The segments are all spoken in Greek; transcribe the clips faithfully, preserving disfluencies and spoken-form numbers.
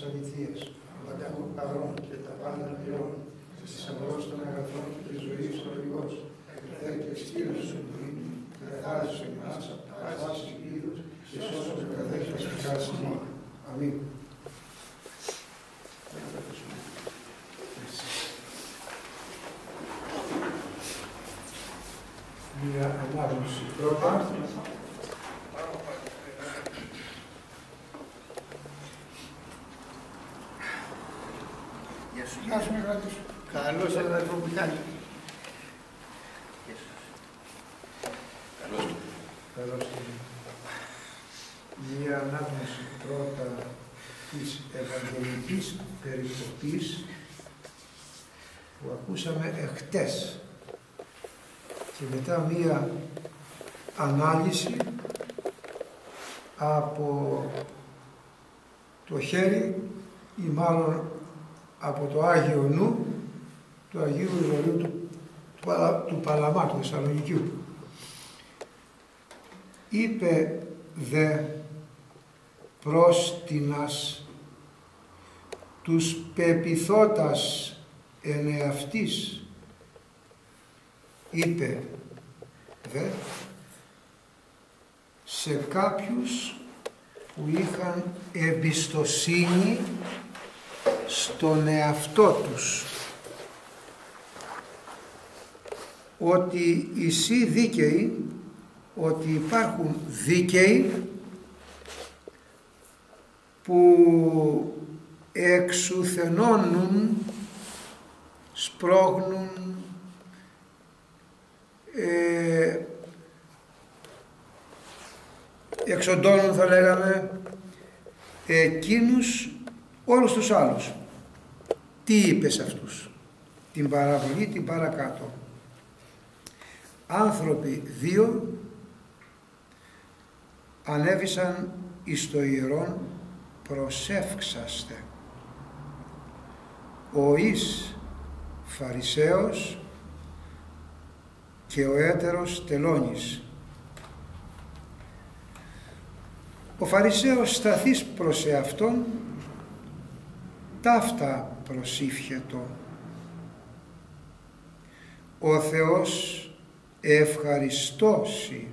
αληθείας, πανταχού παρών και τα πάντα πληρών, θησαυρός των αγαθών και της ζωής ο Υιός, εκθέτει και στήρος σου πλήνη, και καθάρισε εμάς από τα πάσης πύρους, και σώσον και καθέσεις και χάσιμο. Αμήν. Μια ανάγνωση πρώτα. Γεια σου, γεια σου, μεγάλη σου. Καλώς, αδερφό μου, κάνει. Γεια σου. Καλώς του. Καλώς του. Μια ανάγνωση πρώτα της Ευαγγελικής περικοπής που ακούσαμε εχτες και μετά μία ανάλυση από το χέρι ή μάλλον από το Άγιο Νου του Αγίου Ηρωλίου του, του, του Παλαμά, του Θεσσαλονικιού. Είπε δε πρόστινας τους πεποιθώτας εν εαυτής, είπε δε σε κάποιους που είχαν εμπιστοσύνη στον εαυτό τους, ότι εισί δίκαιοι, ότι υπάρχουν δίκαιοι που εξουθενώνουν, σπρώχνουν, ε, εξοντώνουν θα λέγαμε εκείνους όλους τους άλλους. Τι είπε σε αυτούς? Την παραβολή την παρακάτω. Άνθρωποι δύο ανέβησαν εις το ιερόν προσεύξαστε. Ο εις Φαρισαίος και ο έτερος τελώνης. Ο Φαρισαίος σταθής προς εαυτόν ταύτα προσήφιετο. Ο Θεός ευχαριστώσει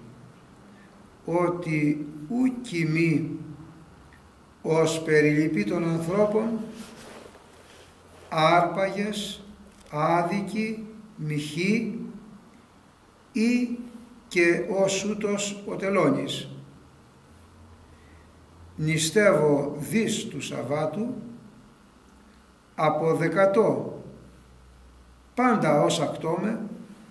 ότι ουκ ημί ως περιλυπή των ανθρώπων άρπαγες, άδικοι, μοιχοί ή και ως ούτως ο τελώνης. Νηστεύω δις του Σαββάτου, αποδεκατώ πάντα ως ακτώμε,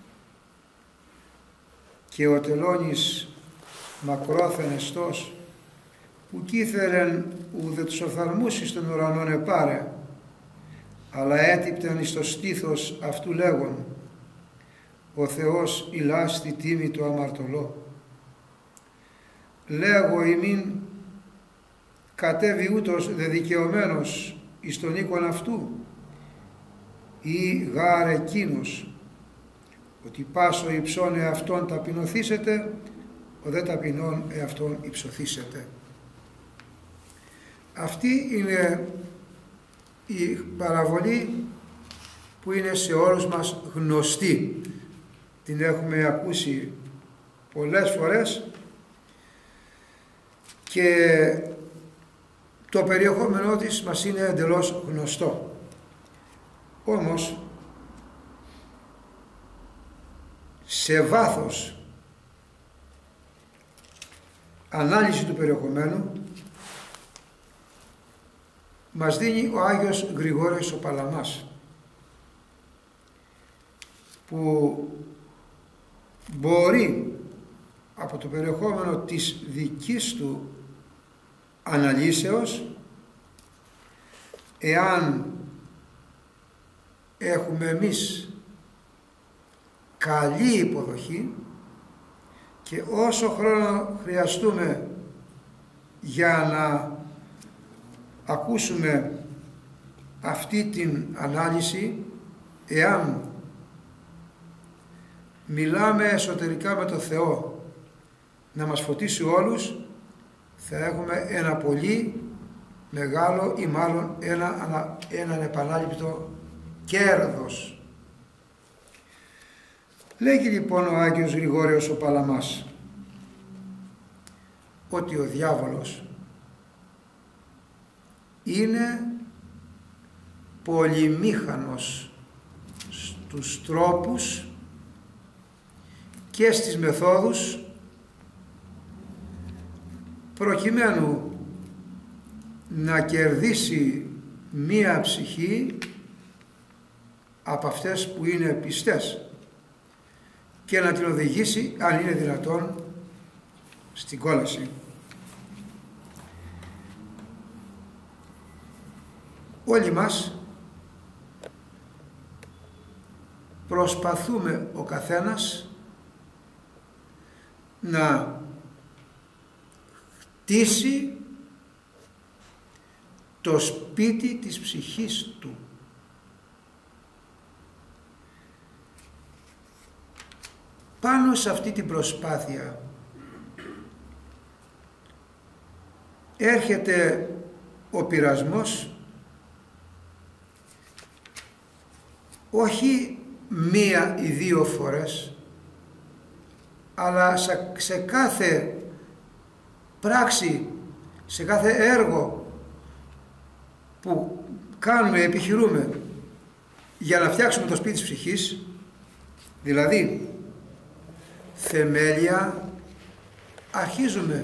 και ο τελώνης μακρόθεν εστός που κήθερεν ουδε τους οφθαλμούς εις των ουρανών επάρε, αλλά έτυπταν εις το στήθος αυτού λέγον, ο Θεός ηλάστη τίμη το αμαρτωλό. Λέγω ημίν κατέβη ούτως δε δικαιωμένος εις τον οίκον αυτού, ή γάρ εκείνος, ότι πάσο υψών εαυτόν ταπεινωθήσετε, ο δε ταπεινών εαυτόν υψωθήσετε. Αυτή είναι η παραβολή που είναι σε όλους μας γνωστή. Την έχουμε ακούσει πολλές φορές και το περιεχόμενό της μας είναι εντελώς γνωστό. Όμως σε βάθος ανάλυση του περιεχομένου μας δίνει ο Άγιος Γρηγόριος ο Παλαμάς, που μπορεί από το περιεχόμενο της δικής του αναλύσεως, εάν έχουμε εμείς καλή υποδοχή και όσο χρόνο χρειαστούμε για να ακούσουμε αυτή την ανάλυση, εάν μιλάμε εσωτερικά με τον Θεό να μας φωτίσει όλους, θα έχουμε ένα πολύ μεγάλο ή μάλλον ένα, έναν επανάληπτο κέρδος. Λέγει λοιπόν ο Άγιος Γρηγόριος ο Παλαμάς ότι ο διάβολος είναι πολυμήχανος στους τρόπους και στις μεθόδους προκειμένου να κερδίσει μία ψυχή από αυτές που είναι πιστές και να την οδηγήσει, αν είναι δυνατόν, στην κόλαση. Όλοι μας προσπαθούμε ο καθένας να χτίσει το σπίτι της ψυχής του. Πάνω σε αυτή την προσπάθεια έρχεται ο πειρασμός, όχι μία ή δύο φορές, αλλά σε κάθε πράξη, σε κάθε έργο που κάνουμε, επιχειρούμε για να φτιάξουμε το σπίτι της ψυχής, δηλαδή θεμέλια, αρχίζουμε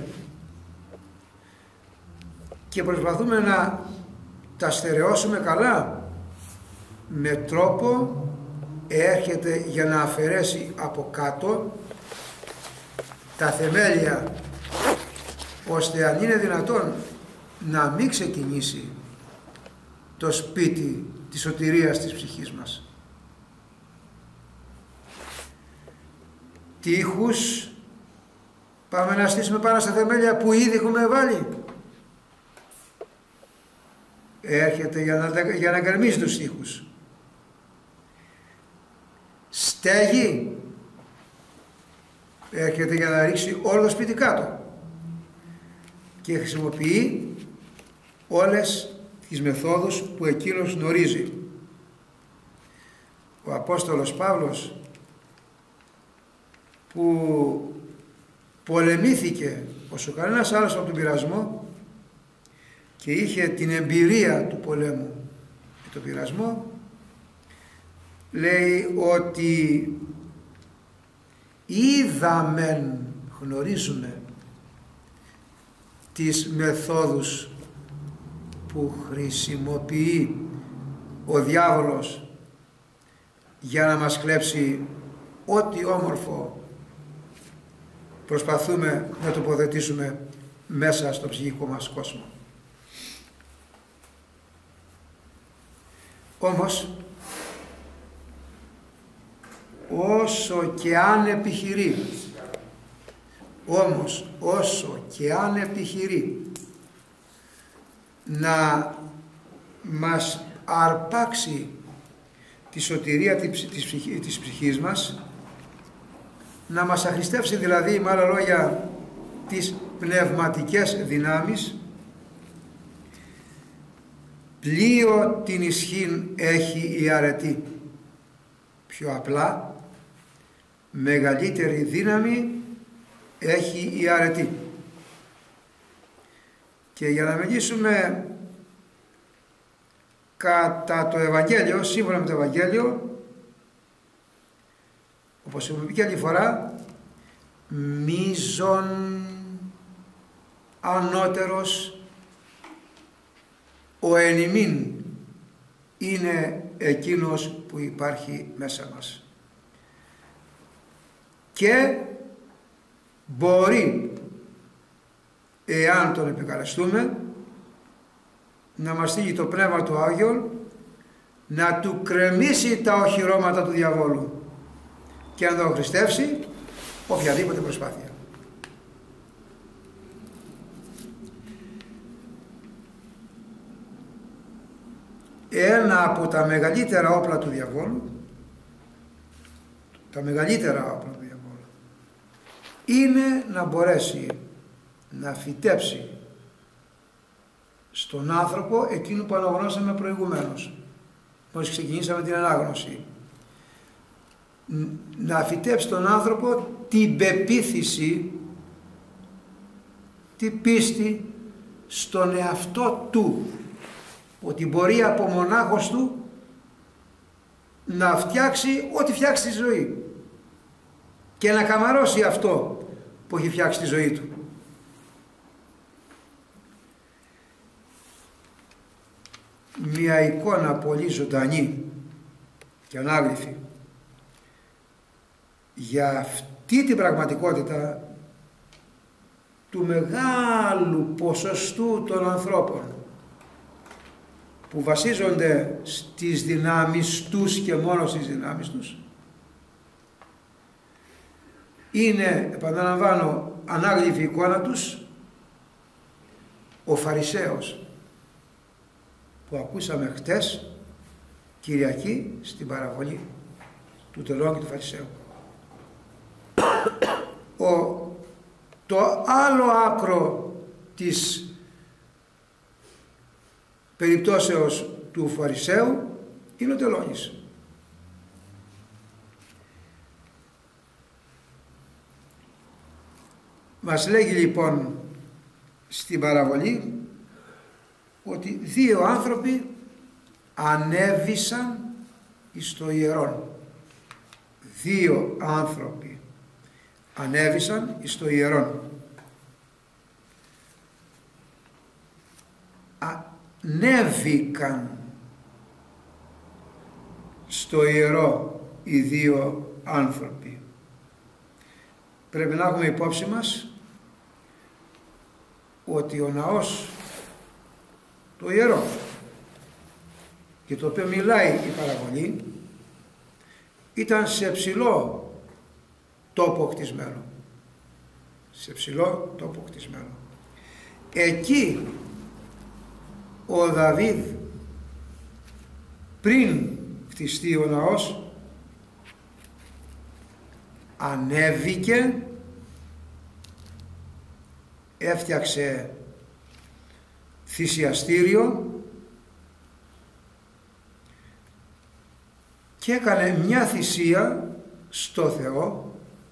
και προσπαθούμε να τα στερεώσουμε καλά, με τρόπο έρχεται για να αφαιρέσει από κάτω τα θεμέλια, ώστε αν είναι δυνατόν να μην ξεκινήσει το σπίτι της σωτηρίας της ψυχής μας. Τείχους πάμε να στήσουμε πάνω στα θεμέλια που ήδη έχουμε βάλει. Έρχεται για να, για να γκρεμίσει τους τείχους. Στέγη έρχεται για να ρίξει όλο το σπίτι κάτω και χρησιμοποιεί όλες τις μεθόδους που εκείνος γνωρίζει. Ο Απόστολος Παύλος, που πολεμήθηκε όσο κανένας άλλος από τον πειρασμό και είχε την εμπειρία του πολέμου και τον πειρασμό, λέει ότι είδαμεν, γνωρίζουμε τις μεθόδους που χρησιμοποιεί ο διάβολος για να μας κλέψει ό,τι όμορφο προσπαθούμε να τοποθετήσουμε μέσα στο ψυχικό μας κόσμο. Όμως, όσο και αν επιχειρεί, όμως όσο και αν επιχειρεί να μας αρπάξει τη σωτηρία της ψυχής μας, να μας αχρηστεύσει δηλαδή, με άλλα λόγια, τις πνευματικές δυνάμεις, πλοίο την ισχύν έχει η αρετή. Πιο απλά, μεγαλύτερη δύναμη έχει η αρετή. Και για να μιλήσουμε κατά το Ευαγγέλιο, σύμφωνα με το Ευαγγέλιο, όπως έχουμε πει και άλλη φορά, μείζον ανώτερος ο εν ημίν είναι εκείνος που υπάρχει μέσα μας και μπορεί, εάν τον επικαλεστούμε, να μας στείλει το Πνεύμα του Άγιον να του κρεμίσει τα οχυρώματα του διαβόλου και να τον χρηστεύσει οποιαδήποτε προσπάθεια. Ένα από τα μεγαλύτερα όπλα του διαβόλου, τα μεγαλύτερα όπλα του διαβόλου, είναι να μπορέσει να φυτέψει στον άνθρωπο εκείνο που αναγνώσαμε προηγουμένως, μόλις ξεκινήσαμε την ανάγνωση. Να φυτέψει τον άνθρωπο την πεποίθηση, την πίστη στον εαυτό του, ότι μπορεί από μονάχος του να φτιάξει ό,τι φτιάξει τη ζωή και να καμαρώσει αυτό που έχει φτιάξει τη ζωή του. Μια εικόνα πολύ ζωντανή και ανάγλυφη για αυτή την πραγματικότητα του μεγάλου ποσοστού των ανθρώπων που βασίζονται στις δυνάμεις τους και μόνο στις δυνάμεις τους, είναι, επαναλαμβάνω, ανάγλυφη εικόνα τους ο Φαρισαίος που ακούσαμε χτες Κυριακή στην παραβολή του τελώνου και του Φαρισαίου. Ο, το άλλο άκρο της περιπτώσεως του Φαρισαίου είναι ο τελώνης. Μας λέγει λοιπόν στην παραβολή ότι δύο άνθρωποι ανέβησαν εις το ιερόν. Δύο άνθρωποι ανέβησαν εις το ιερόν. Ανέβηκαν στο ιερό οι δύο άνθρωποι. Πρέπει να έχουμε υπόψη μας ότι ο ναός, το ιερό, για το οποίο μιλάει η παραβολή, ήταν σε ψηλό τόπο κτισμένο. Σε ψηλό τόπο κτισμένο. Εκεί ο Δαβίδ, πριν χτιστεί ο ναός, ανέβηκε, έφτιαξε θυσιαστήριο και έκανε μια θυσία στο Θεό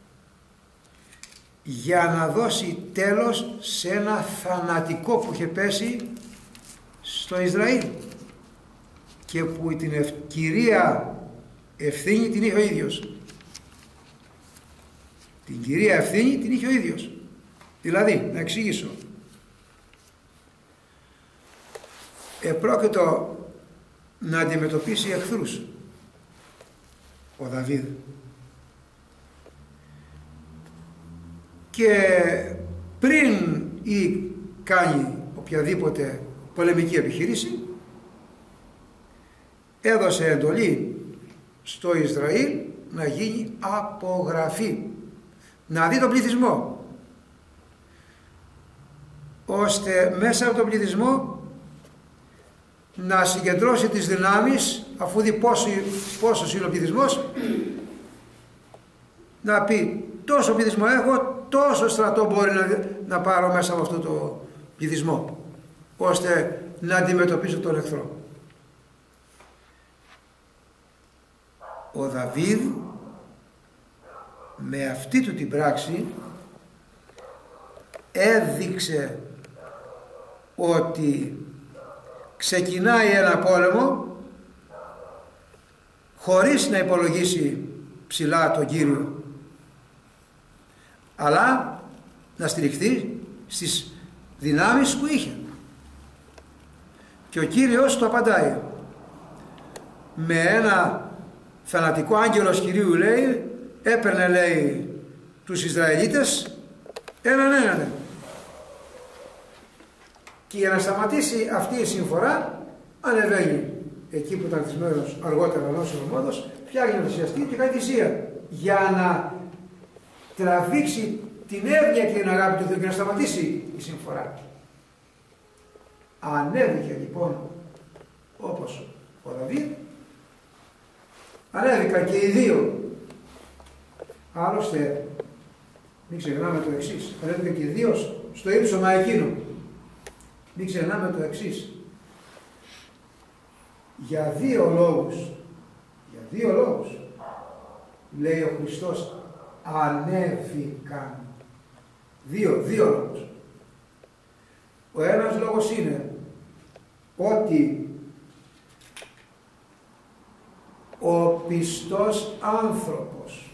για να δώσει τέλος σε ένα θανατικό που είχε πέσει στο Ισραήλ και που την ευ... κυρία ευθύνη την είχε ο ίδιος. Την κυρία ευθύνη την είχε ο ίδιος. Δηλαδή, να εξηγήσω. Επρόκειτο να αντιμετωπίσει εχθρούς ο Δαβίδ. Και πριν ή κάνει οποιαδήποτε πολεμική επιχείρηση, έδωσε εντολή στο Ισραήλ να γίνει απογραφή, να δει τον πληθυσμό, ώστε μέσα από τον πληθυσμό να συγκεντρώσει τις δυνάμεις, αφού δει πόσο, πόσος είναι ο πληθυσμός, να πει τόσο πληθυσμό έχω, τόσο στρατό μπορεί να, να πάρω μέσα από αυτό το πληθυσμό, ώστε να αντιμετωπίσω τον εχθρό. Ο Δαβίδ με αυτή του την πράξη έδειξε ότι ξεκινάει ένα πόλεμο χωρίς να υπολογίσει ψηλά τον Κύριο, αλλά να στηριχθεί στις δυνάμεις που είχε. Και ο Κύριος το απαντάει με ένα θανατικό άγγελος Κυρίου, λέει, έπαιρνε, λέει, τους Ισραηλίτες έναν έναν. Και για να σταματήσει αυτή η συμφορά, ανεβαίνει εκεί που ήταν θυσμένος αργότερα ο Σολομώντος, φτιάχνει ένα θυσιαστή και κάνει θυσία για να τραβήξει την εύνοια και την αγάπη του Θεού και να σταματήσει η συμφορά. Ανέβηκε λοιπόν όπως ο Δαβίδ, ανέβηκαν και οι δύο. Άλλωστε, μην ξεχνάμε το εξής, ανέβηκαν και οι δύο στο ύψωμα εκείνο. μην ξεχνάμε το εξής. Για δύο λόγους, για δύο λόγους, λέει ο Χριστός, ανέβηκαν. Δύο, δύο λόγους. Ο ένας λόγος είναι ότι ο πιστός άνθρωπος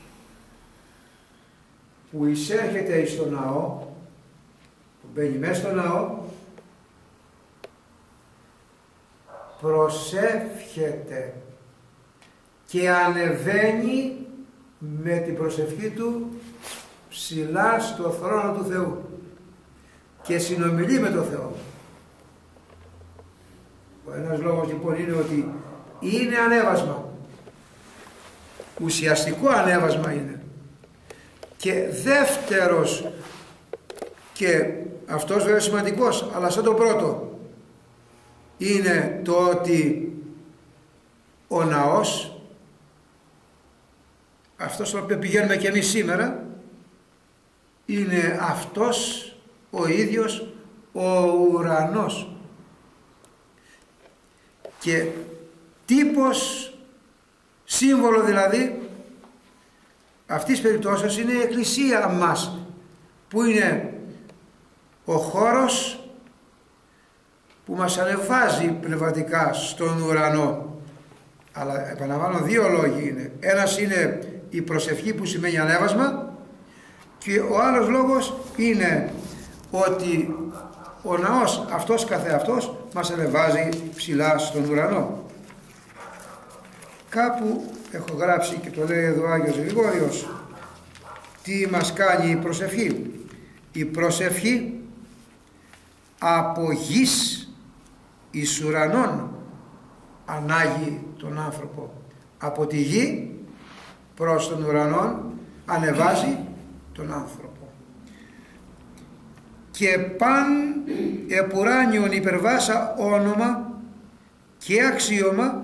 που εισέρχεται στο ναό, που μπαίνει μέσα στο ναό, προσεύχεται και ανεβαίνει με την προσευχή του ψηλά στο θρόνο του Θεού και συνομιλεί με τον Θεό. Ο ένας λόγος λοιπόν είναι ότι είναι ανέβασμα, ουσιαστικό ανέβασμα είναι. Και δεύτερος, και αυτός βέβαια σημαντικός, αλλά σαν το πρώτο, είναι το ότι ο ναός, αυτός στον οποίο πηγαίνουμε και εμείς σήμερα, είναι αυτός ο ίδιος ο ουρανός. Και τύπος, σύμβολο δηλαδή, αυτής της περιπτώσεως είναι η εκκλησία μας, που είναι ο χώρος που μας ανεβάζει πνευματικά στον ουρανό. Αλλά επαναλαμβάνω, δύο λόγοι είναι. Ένας είναι η προσευχή που σημαίνει ανέβασμα, και ο άλλος λόγος είναι ότι ο ναός αυτός καθεαυτός μας ανεβάζει ψηλά στον ουρανό. Κάπου έχω γράψει και το λέει εδώ ο Άγιος Γρηγόριος, τι μας κάνει η προσευχή. Η προσευχή από γης εις ουρανών ανάγει τον άνθρωπο. Από τη γη προς τον ουρανό ανεβάζει τον άνθρωπο. Και παν επουράνιον υπερβάσα όνομα και αξίωμα,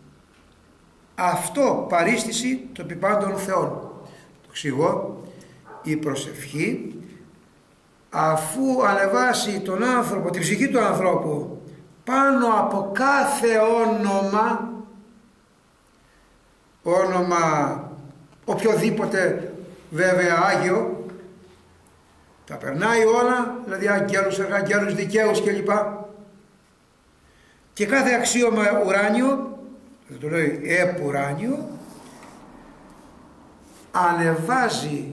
αυτό παρίστηση το επιπάντων Θεών. Το εξηγώ, η προσευχή αφού ανεβάσει τον άνθρωπο, την ψυχή του ανθρώπου πάνω από κάθε όνομα, όνομα οποιοδήποτε βέβαια Άγιο, τα περνάει όλα, δηλαδή αγγέλους, αγγέλους, δικαίους κλπ. Και κάθε αξίωμα ουράνιο, δεν το λέει επουράνιο, ανεβάζει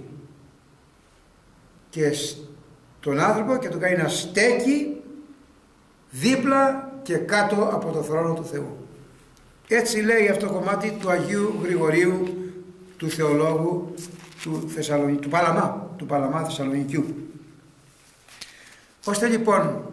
και τον άνθρωπο και τον κάνει να στέκει δίπλα και κάτω από το θρόνο του Θεού. Έτσι λέει αυτό το κομμάτι του Αγίου Γρηγορίου, του θεολόγου του, Θεσσαλονι... του Παλαμά, του Παλαμά Θεσσαλονικιού. Ώστε λοιπόν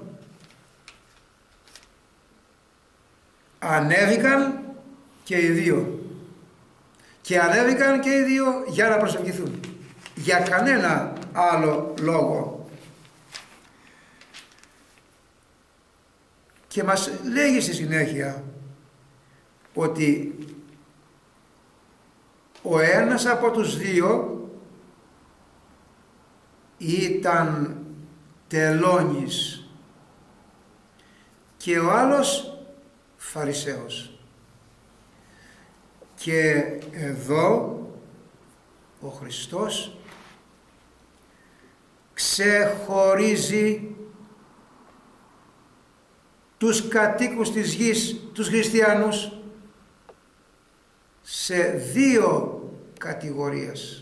ανέβηκαν και οι δύο, και ανέβηκαν και οι δύο για να προσευχηθούν, για κανένα άλλο λόγο. Και μας λέγει στη συνέχεια ότι ο ένας από τους δύο ήταν τελώνης και ο άλλος Φαρισαίος. Και εδώ ο Χριστός ξεχωρίζει τους κατοίκους της γης, τους χριστιανούς, σε δύο κατηγορίες.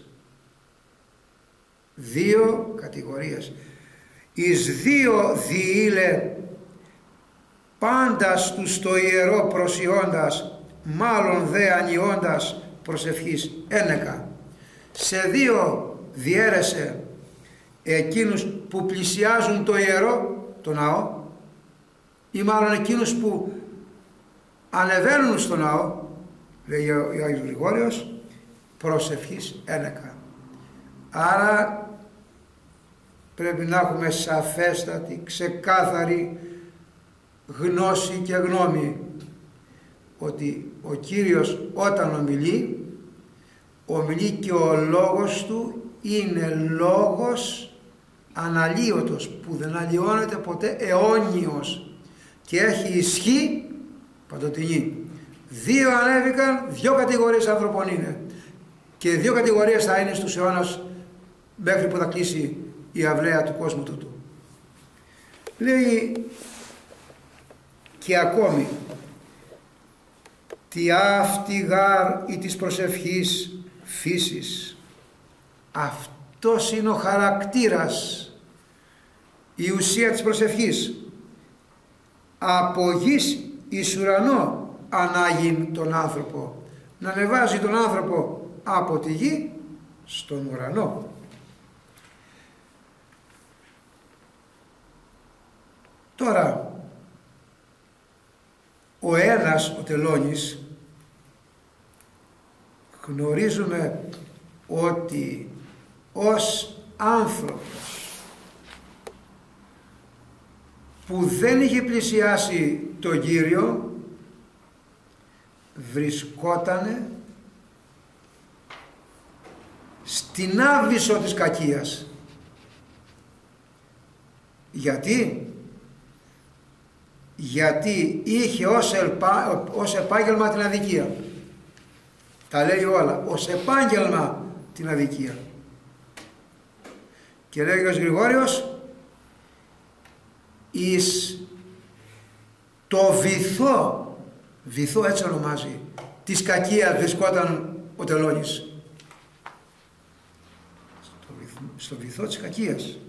Δύο κατηγορίες. Εις δύο διήλε πάντας τους το ιερό προσιώντας, μάλλον δε ανιώντας προσευχής ένεκα. Σε δύο διέρεσε εκείνους που πλησιάζουν το ιερό, το ναό, ή μάλλον εκείνους που ανεβαίνουν στο ναό, λέει ο Άγιος Γρηγόριος, προσευχής ένεκα. Άρα πρέπει να έχουμε σαφέστατη, ξεκάθαρη γνώση και γνώμη ότι ο Κύριος όταν ομιλεί, ομιλεί και ο λόγος του είναι λόγος αναλύωτος, που δεν αλλοιώνεται ποτέ, αιώνιος και έχει ισχύ παντοτινή. Δύο ανέβηκαν, δύο κατηγορίες άνθρωπων είναι και δύο κατηγορίες θα είναι στους αιώνας μέχρι που θα κλείσει η αυλαία του κόσμου τούτου. Λέει και ακόμη, τι αυτή γάρ ή της προσευχής φύσης. Αυτός είναι ο χαρακτήρας, η ουσία της προσευχής. Από γης εις ουρανό ανάγει τον άνθρωπο, να ανεβάζει τον άνθρωπο από τη γη στον ουρανό. Τώρα ο ένας, ο τελώνης, γνωρίζουμε ότι ως άνθρωπος που δεν είχε πλησιάσει τον Κύριο, βρισκότανε στην άβυσσο της κακίας. Γιατί? Γιατί είχε ως, ελπα, ως επάγγελμα την αδικία. Τα λέει όλα, ως επάγγελμα την αδικία. Και λέει ο Γρηγόριος, εις το βυθό, βυθό έτσι ονομάζει, της κακίας βρισκόταν ο τελώνης. Στο βυθό, στο βυθό της κακίας.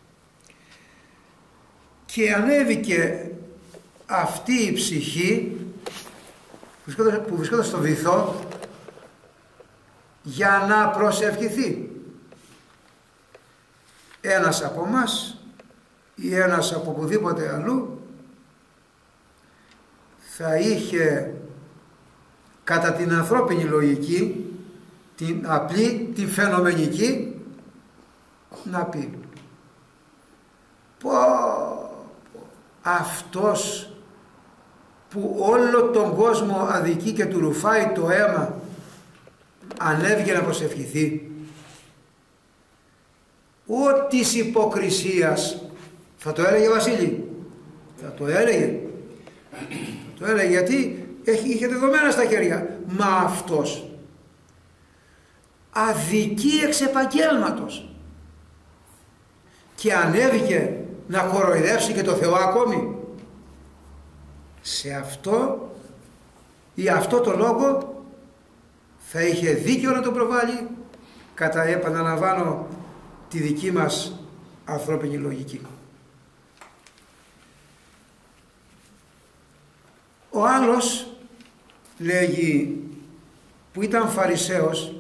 Και ανέβηκε αυτή η ψυχή που βρισκόταν στο βυθό για να προσευχηθεί. Ένας από μας ή ένας από οπουδήποτε αλλού θα είχε κατά την ανθρώπινη λογική, την απλή, την φαινομενική, να πει πω, πω αυτός που όλο τον κόσμο αδικεί και του ρουφάει το αίμα, ανέβηκε να προσευχηθεί. Ό της υποκρισίας, θα το έλεγε Βασίλη, θα το έλεγε, θα το έλεγε γιατί είχε δεδομένα στα χέρια. Μα αυτός αδικεί εξ επαγγέλματος και ανέβηκε να κοροϊδεύσει και το Θεό ακόμη. Σε αυτό ή αυτό το λόγο θα είχε δίκιο να το προβάλλει, κατά επαναλαμβάνω τη δική μας ανθρώπινη λογική. Ο άλλος, λέγει, που ήταν Φαρισαίος,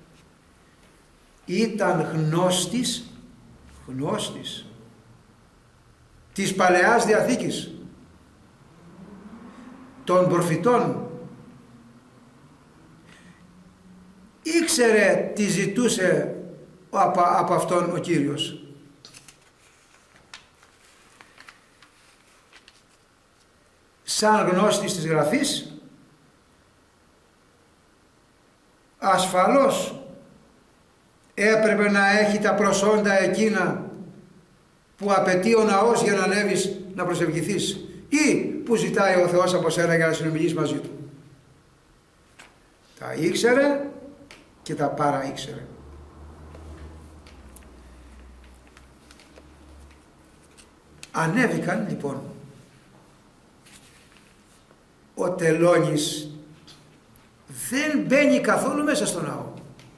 ήταν γνώστης, γνώστης της Παλαιάς Διαθήκης, των προφητών. Ήξερε τι ζητούσε από, από αυτόν ο Κύριος. Σαν γνώστης της Γραφής, ασφαλώς έπρεπε να έχει τα προσόντα εκείνα που απαιτεί ο ναός για να ανέβεις να προσευχηθείς ή που ζητάει ο Θεός από σένα για να συνομιλείς μαζί του. Τα ήξερε και τα παρά ήξερε. Ανέβηκαν λοιπόν. Ο τελώνης δεν μπαίνει καθόλου μέσα στο ναό.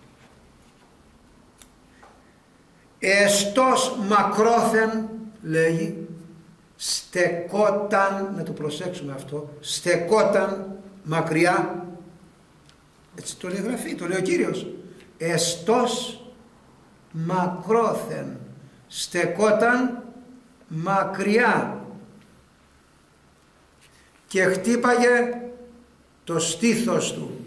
Εστός μακρόθεν, λέγει, στεκόταν, να το προσέξουμε αυτό, στεκόταν μακριά, έτσι το λέει Γραφή, το λέει ο Κύριος, εστός μακρόθεν, στεκόταν μακριά και χτύπαγε το στήθος του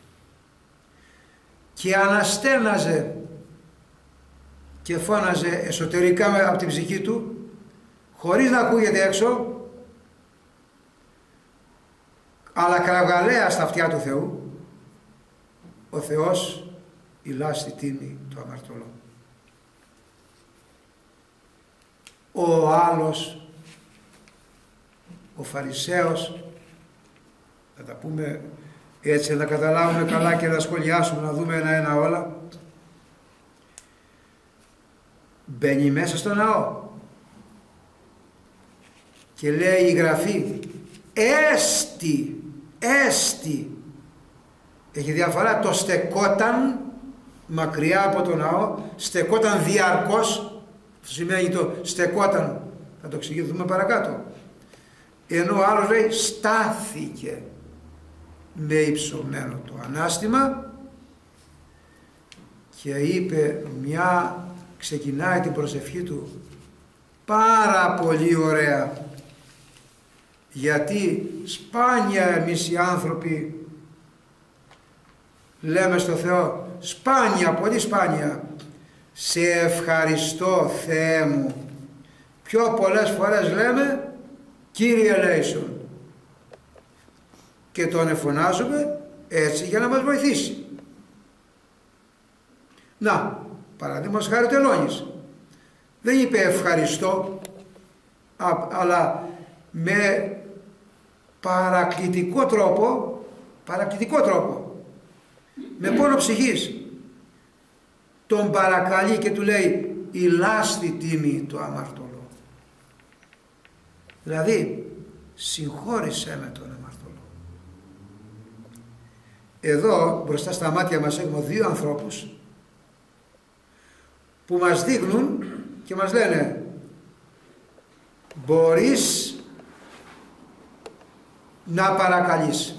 και αναστέναζε και φώναζε εσωτερικά από την ψυχή του, χωρίς να ακούγεται έξω, αλλά κραυγαλαία στα αυτιά του Θεού, ο Θεός ηλά στη τίμη του αμαρτωλού. Ο άλλος, ο Φαρισαίος, θα τα πούμε έτσι να καταλάβουμε καλά και να σχολιάσουμε, να δούμε ένα-ένα όλα, μπαίνει μέσα στο ναό και λέει η Γραφή έστι, έστι, έχει διαφορά το στεκόταν μακριά από το ναό, στεκόταν διαρκώς, σημαίνει το στεκόταν, θα το εξηγήσουμε παρακάτω, ενώ ο άλλος λέει στάθηκε με υψωμένο το ανάστημα και είπε μια, ξεκινάει την προσευχή του πάρα πολύ ωραία, γιατί σπάνια εμείς οι άνθρωποι λέμε στο Θεό, σπάνια, πολύ σπάνια, σε ευχαριστώ Θεέ μου. Πιο πολλές φορές λέμε Κύριε ελέησον και τον εφωνάζουμε έτσι για να μας βοηθήσει. Να, παραδείγματος χάρη ο Τελώνης δεν είπε ευχαριστώ, αλλά με παρακλητικό τρόπο, παρακλητικό τρόπο, με πόνο ψυχής τον παρακαλεί και του λέει ηλάστη τίμη το αμαρτωλό. Δηλαδή συγχώρησέ με τον αμαρτωλό. Εδώ μπροστά στα μάτια μας έχουμε δύο ανθρώπους που μας δείχνουν και μας λένε μπορείς να παρακαλείς.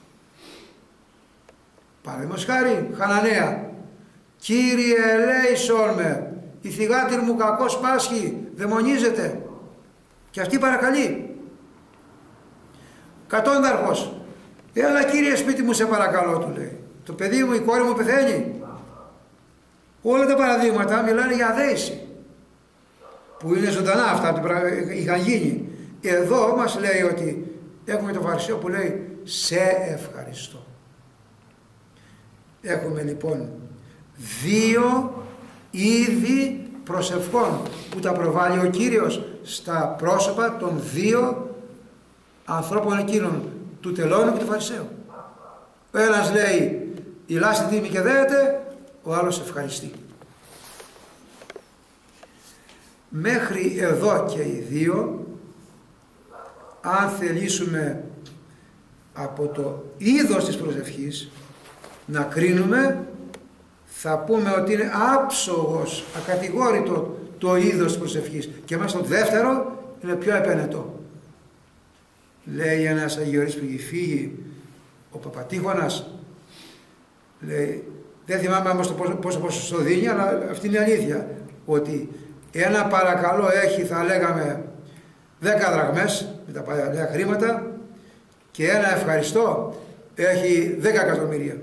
Παραδείγματος χάρη Χαναναία, Κύριε ελέησον με, η θυγάτηρ μου κακός πάσχει, δαιμονίζεται, και αυτή παρακαλεί. Κατόνταρχος, έλα Κύριε σπίτι μου σε παρακαλώ, του λέει, το παιδί μου, η κόρη μου πεθαίνει. Όλα τα παραδείγματα μιλάνε για αδέηση που είναι ζωντανά αυτά που είχαν γίνει. Εδώ μας λέει ότι έχουμε τον Φαρισαίο που λέει σε ευχαριστώ. Έχουμε λοιπόν δύο είδη προσευχών που τα προβάλλει ο Κύριος στα πρόσωπα των δύο ανθρώπων εκείνων, του Τελώνου και του Φαρισαίου. Ο ένας λέει ηλάστη τίμη και δέεται, ο άλλος ευχαριστεί. Μέχρι εδώ και οι δύο, αν θελήσουμε από το είδος της προσευχής να κρίνουμε, θα πούμε ότι είναι άψογος, ακατηγόρητο το είδος της προσευχής, και μέσα στο δεύτερο είναι πιο επενετό. Λέει ένας Αγιορείτης που έχει φύγει, ο Παπατήχωνας, λέει, δεν θυμάμαι όμως το πόσο, πόσο ποσοστό δίνει, αλλά αυτή είναι η αλήθεια, ότι ένα παρακαλώ έχει, θα λέγαμε, δέκα δραχμές με τα παλιά χρήματα, και ένα ευχαριστώ έχει δέκα εκατομμύρια.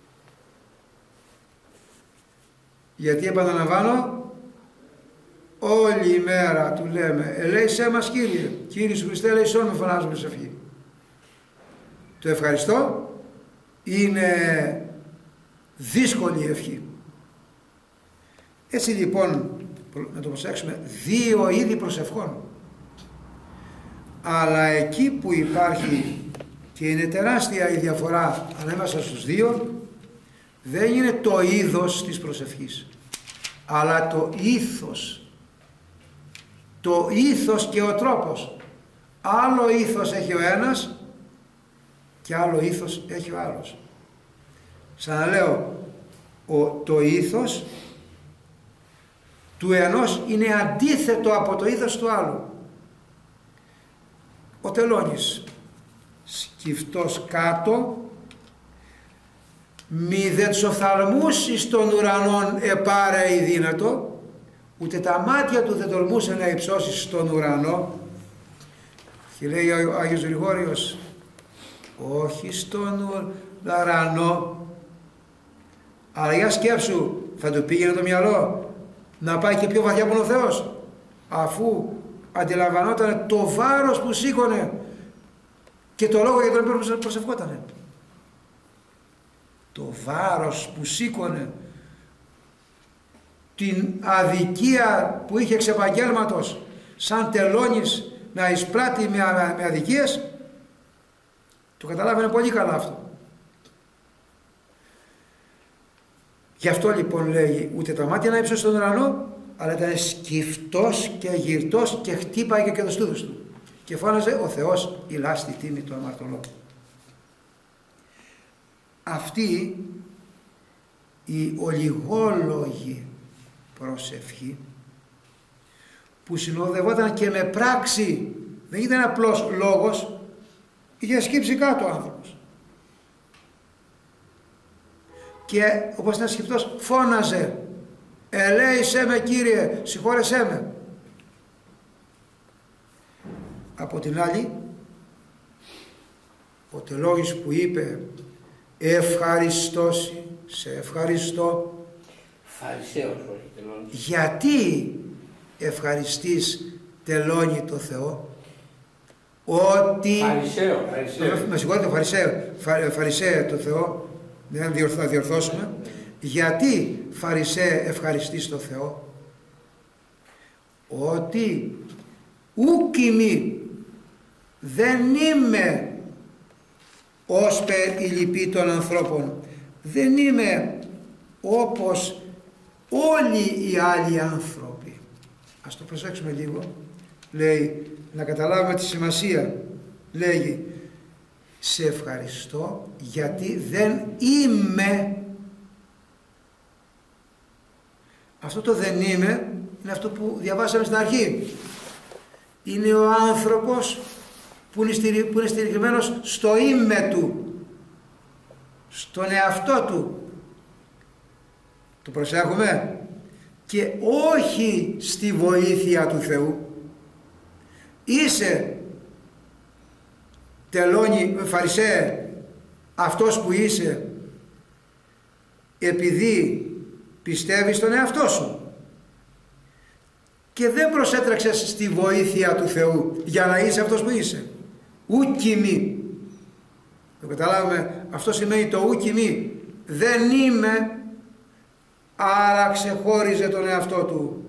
Γιατί επαναλαμβάνω, όλη η μέρα του λέμε ελέησέ μας Κύριε, Κύριε Σου Χριστέ ελέησόν με, φωνάζουμε σε ευχή. Το ευχαριστώ είναι δύσκολη ευχή. Έτσι λοιπόν, να το προσέξουμε, δύο είδη προσευχών, αλλά εκεί που υπάρχει και είναι τεράστια η διαφορά ανάμεσα στους δύο, δεν είναι το είδος της προσευχής, αλλά το ήθος. Το ήθος και ο τρόπος. Άλλο ήθος έχει ο ένας και άλλο ήθος έχει ο άλλος. Ξαναλέω, ο, το ήθος του ενός είναι αντίθετο από το ήθος του άλλου. Ο Τελώνης, σκυφτός κάτω, μη δε τους οφθαλμούς εις των ουρανών επάρε η δύνατο, ούτε τα μάτια του δεν τολμούσε να υψώσει στον ουρανό. Και λέει ο Άγιος Γρηγόριος, όχι στον ουρανό, αλλά για σκέψου, θα του πήγαινε το μυαλό να πάει και πιο βαθιά από ο Θεός, αφού αντιλαμβανόταν το βάρος που σήκωνε και το λόγο για τον οποίο προσευχότανε. Το βάρος που σήκωνε, την αδικία που είχε εξ επαγγέλματος, σαν τελώνης να εισπράττει με, με αδικίες. Το καταλάβαινε πολύ καλά αυτό. Γι' αυτό λοιπόν λέγει, ούτε τα μάτια να ύψω στον ουρανό, αλλά ήταν σκυφτός και γυρτός και χτύπαγε και το στούδος του. Και φώναζε, ο Θεός ηλάστη τίμη του αμαρτωλού. Αυτή η ολιγόλογη προσευχή που συνοδευόταν και με πράξη, δεν ήταν απλώς λόγος, είχε σκύψει κάτω ο άνθρωπος. Και όπως ήταν σκυφτός φώναζε, ελέησέ με Κύριε, συγχώρεσέ με. Από την άλλη, ο τελόγης που είπε ευχαριστώσει, σε ευχαριστώ. Φαρισαίος, όχι τελώνης. Γιατί ευχαριστείς τελώνει το Θεό? Ότι... Φαρισαίο, φαρισαίο. Με συγχωρείτε, φαρισαίο, φα, φαρισαίο το Θεό, δεν θα διορθώσουμε. Γιατί φαρισαίο ευχαριστείς το Θεό? Ότι ούκιμη δεν είμαι ως περ η λυπή των ανθρώπων, δεν είμαι όπως όλοι οι άλλοι άνθρωποι. Ας το προσέξουμε λίγο. Λέει, να καταλάβουμε τη σημασία. Λέγει, σε ευχαριστώ γιατί δεν είμαι. Αυτό το δεν είμαι είναι αυτό που διαβάσαμε στην αρχή. Είναι ο άνθρωπος που είναι, στηρι, που είναι στηριγμένος στο είμαι του, στον εαυτό του. Το προσέχουμε? Και όχι στη βοήθεια του Θεού. Είσαι τελώνη, φαρισαίε, αυτός που είσαι επειδή πιστεύεις στον εαυτό σου και δεν προσέτρεξες στη βοήθεια του Θεού για να είσαι αυτός που είσαι. Ουκιμί. Το καταλάβουμε, αυτό σημαίνει το ουκιμί. Δεν είμαι, άρα ξεχώριζε τον εαυτό του.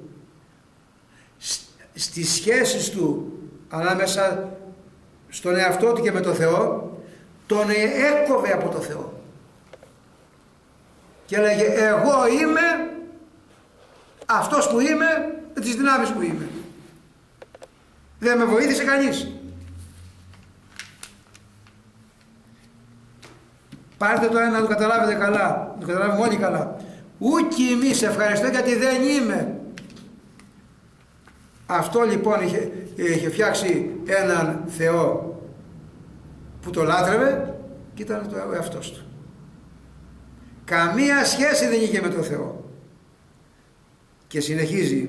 Στις σχέσεις του ανάμεσα στον εαυτό του και με το Θεό, τον έκοβε από το Θεό και έλεγε, εγώ είμαι αυτός που είμαι με τις δυνάμεις που είμαι, δεν με βοήθησε κανείς. Πάρτε το ένα να το καταλάβετε καλά, να το καταλάβουμε όλοι καλά. Ούκι εμείς ευχαριστώ γιατί δεν είμαι. Αυτό λοιπόν είχε, είχε φτιάξει έναν Θεό που το λάτρευε και ήταν το εαυτός του. Καμία σχέση δεν είχε με τον Θεό. Και συνεχίζει,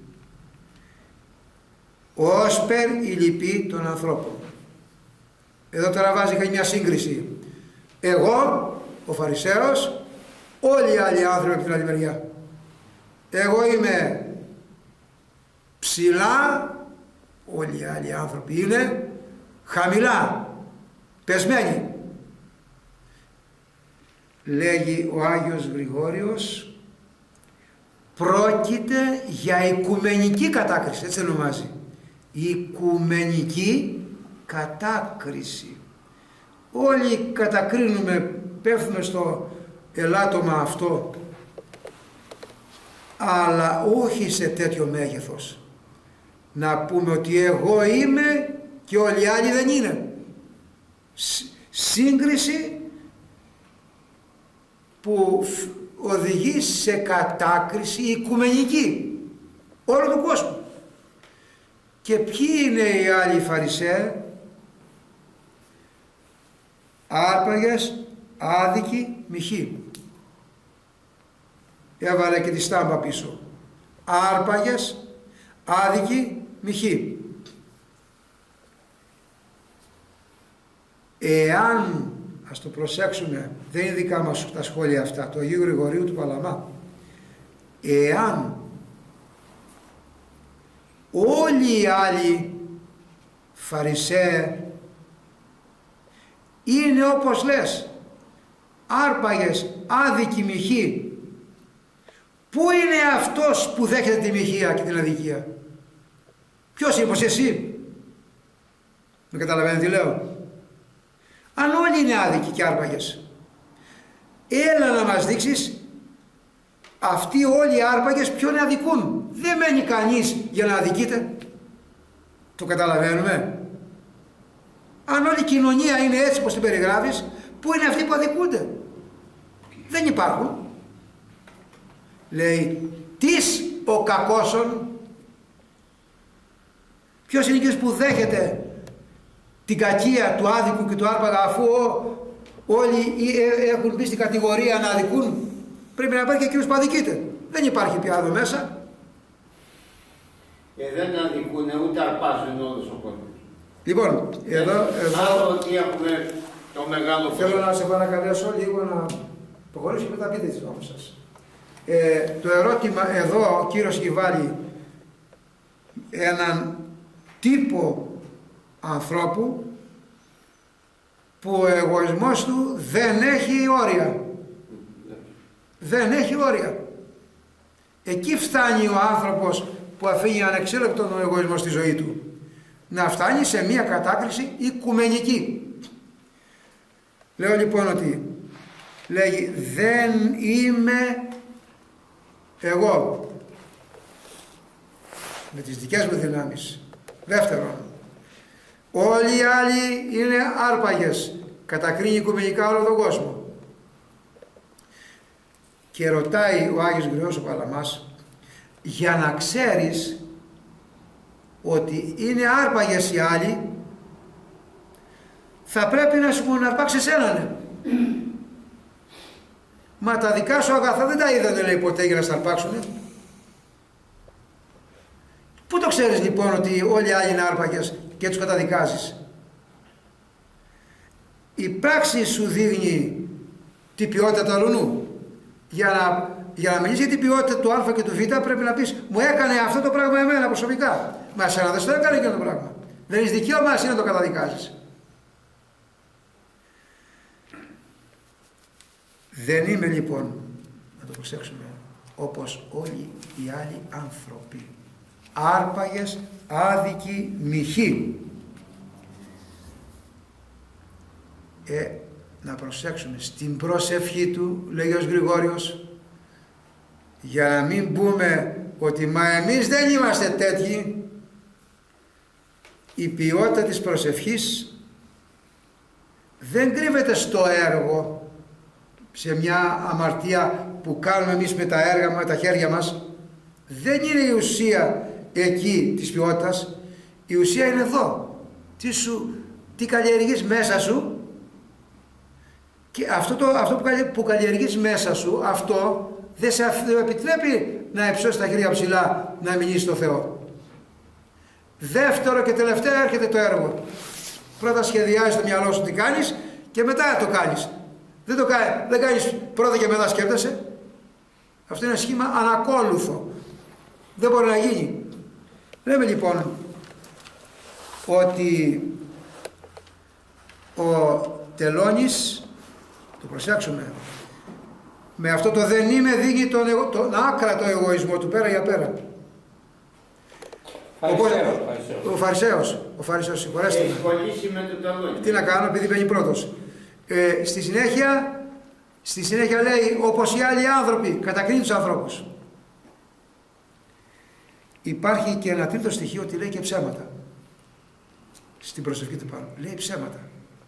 ως περ η λυπή των ανθρώπων. Εδώ τώρα βάζει μια σύγκριση. Εγώ, ο Φαρισαίος, όλοι οι άλλοι άνθρωποι από την άλλη μεριά. Εγώ είμαι ψηλά, όλοι οι άλλοι άνθρωποι είναι χαμηλά, πεσμένοι. Λέγει ο Άγιος Γρηγόριος, πρόκειται για οικουμενική κατάκριση, έτσι ονομάζει. Οικουμενική κατάκριση. Όλοι κατακρίνουμε, πέφτουμε στο ελάττωμα αυτό, αλλά όχι σε τέτοιο μέγεθος. Να πούμε ότι εγώ είμαι και όλοι οι άλλοι δεν είναι. Σύγκριση που οδηγεί σε κατάκριση οικουμενική όλου του κόσμου. Και ποιοι είναι οι άλλοι Φαρισαίοι? Άρπαγες, άδικοι, μοιχοί. Έβαλε και τη στάμπα πίσω. Άρπαγες, άδικοι, μοιχοί. Εάν, ας το προσέξουμε, δεν είναι δικά μας τα σχόλια αυτά, το Αγίου Γρηγορίου του Παλαμά, εάν όλοι οι άλλοι Φαρισαίοι είναι όπως λες, άρπαγες, άδικοι, μοιχοί, πού είναι αυτός που δέχεται τη μοιχεία και την αδικία? Ποιος είπες, εσύ? Με καταλαβαίνετε τι λέω? Αν όλοι είναι άδικοι και άρπαγες, έλα να μας δείξεις αυτοί όλοι οι άρπαγες ποιον αδικούν. Δεν μένει κανείς για να αδικείται. Το καταλαβαίνουμε? Αν όλη η κοινωνία είναι έτσι πως την περιγράφεις, πού είναι αυτοί που αδικούνται? Δεν υπάρχουν. Λέει, τις ο κακόσον. Ποιος είναι εκείνος που δέχεται την κακία του άδικου και του άρπαγα, αφού όλοι έχουν μπει στην κατηγορία να αδικούν? Πρέπει να υπάρχει και εκείνος που αδικείται. Δεν υπάρχει πια εδώ μέσα. Ε, δεν αδικούν, ούτε αρπάζουν όλος ο κόσμος. Λοιπόν, εδώ, εδώ άλλο ότι έχουμε το μεγάλο θέλω κόσμο. Να σε παρακαλέσω λίγο να προχωρήσω και μετά πείτε τις νόμες σας. Ε, το ερώτημα εδώ, ο κύριος έχει βάλει έναν τύπο ανθρώπου που ο εγωισμός του δεν έχει όρια. Δεν έχει όρια. Εκεί φτάνει ο άνθρωπος που αφήνει ανεξέλεγκτον ο εγωισμός στη ζωή του. Να φτάνει σε μια κατάκριση οικουμενική. Λέω λοιπόν ότι λέγει, δεν είμαι εγώ με τις δικές μου δυνάμεις. Δεύτερον, όλοι οι άλλοι είναι άρπαγες. Κατακρίνει οικουμενικά όλο τον κόσμο. Και ρωτάει ο Άγιος Γρηγόριος ο Παλαμάς, για να ξέρεις ότι είναι άρπαγες οι άλλοι, θα πρέπει να σου αρπάξεις έναν. Μα τα δικά σου αγαθά δεν τα είδανε, λέει, ποτέ για να στα αρπάξουνε. Πού το ξέρεις λοιπόν ότι όλοι οι άλλοι είναι άρπαγες και τους καταδικάζεις? Η πράξη σου δείχνει την ποιότητα του αλουνού. Για να, για να μιλήσεις για την ποιότητα του Α και του Β πρέπει να πεις, μου έκανε αυτό το πράγμα εμένα προσωπικά. Μα εσένα δεν σου το έκανε εκείνο το πράγμα. Δεν έχεις δικαίωμα εσύ να το καταδικάζεις. Δεν είμαι λοιπόν, να το προσέξουμε, όπως όλοι οι άλλοι άνθρωποι. Άρπαγες, άδικοι, μοιχοί. Ε, να προσέξουμε, στην προσευχή του, λέει ο Γρηγόριος, για να μην πούμε ότι μα εμείς δεν είμαστε τέτοιοι, η ποιότητα της προσευχής δεν κρύβεται στο έργο, σε μια αμαρτία που κάνουμε εμείς με τα έργα, με τα χέρια μας. Δεν είναι η ουσία εκεί της ποιότητας, η ουσία είναι εδώ. Τι, σου, τι καλλιεργείς μέσα σου, και αυτό, το, αυτό που καλλιεργείς μέσα σου, αυτό δεν σε επιτρέπει να υψώσεις τα χέρια ψηλά, να μιλήσεις στο Θεό. Δεύτερο και τελευταίο έρχεται το έργο. Πρώτα σχεδιάζεις το μυαλό σου τι κάνεις και μετά το κάνεις. Δεν το κάνεις, δεν κάνεις πρώτα και μετά σκέφτεσαι. Αυτό είναι σχήμα ανακόλουθο. Δεν μπορεί να γίνει. Λέμε λοιπόν ότι ο Τελώνης, το προσέξουμε, με αυτό το δεν είμαι δείχνει τον, εγω, τον άκρατο εγωισμό του πέρα για πέρα. Φαρισαίος, ο Φαρισαίος, ο Φαρισαίος, συγχωρέστε με. Τι να κάνω επειδή μπαίνει πρώτος. Ε, στη συνέχεια, στη συνέχεια λέει, όπως οι άλλοι άνθρωποι, κατακρίνει τους ανθρώπους. Υπάρχει και ένα τρίτο στοιχείο ότι λέει και ψέματα. Στην προσευχή του πάνω. Λέει ψέματα.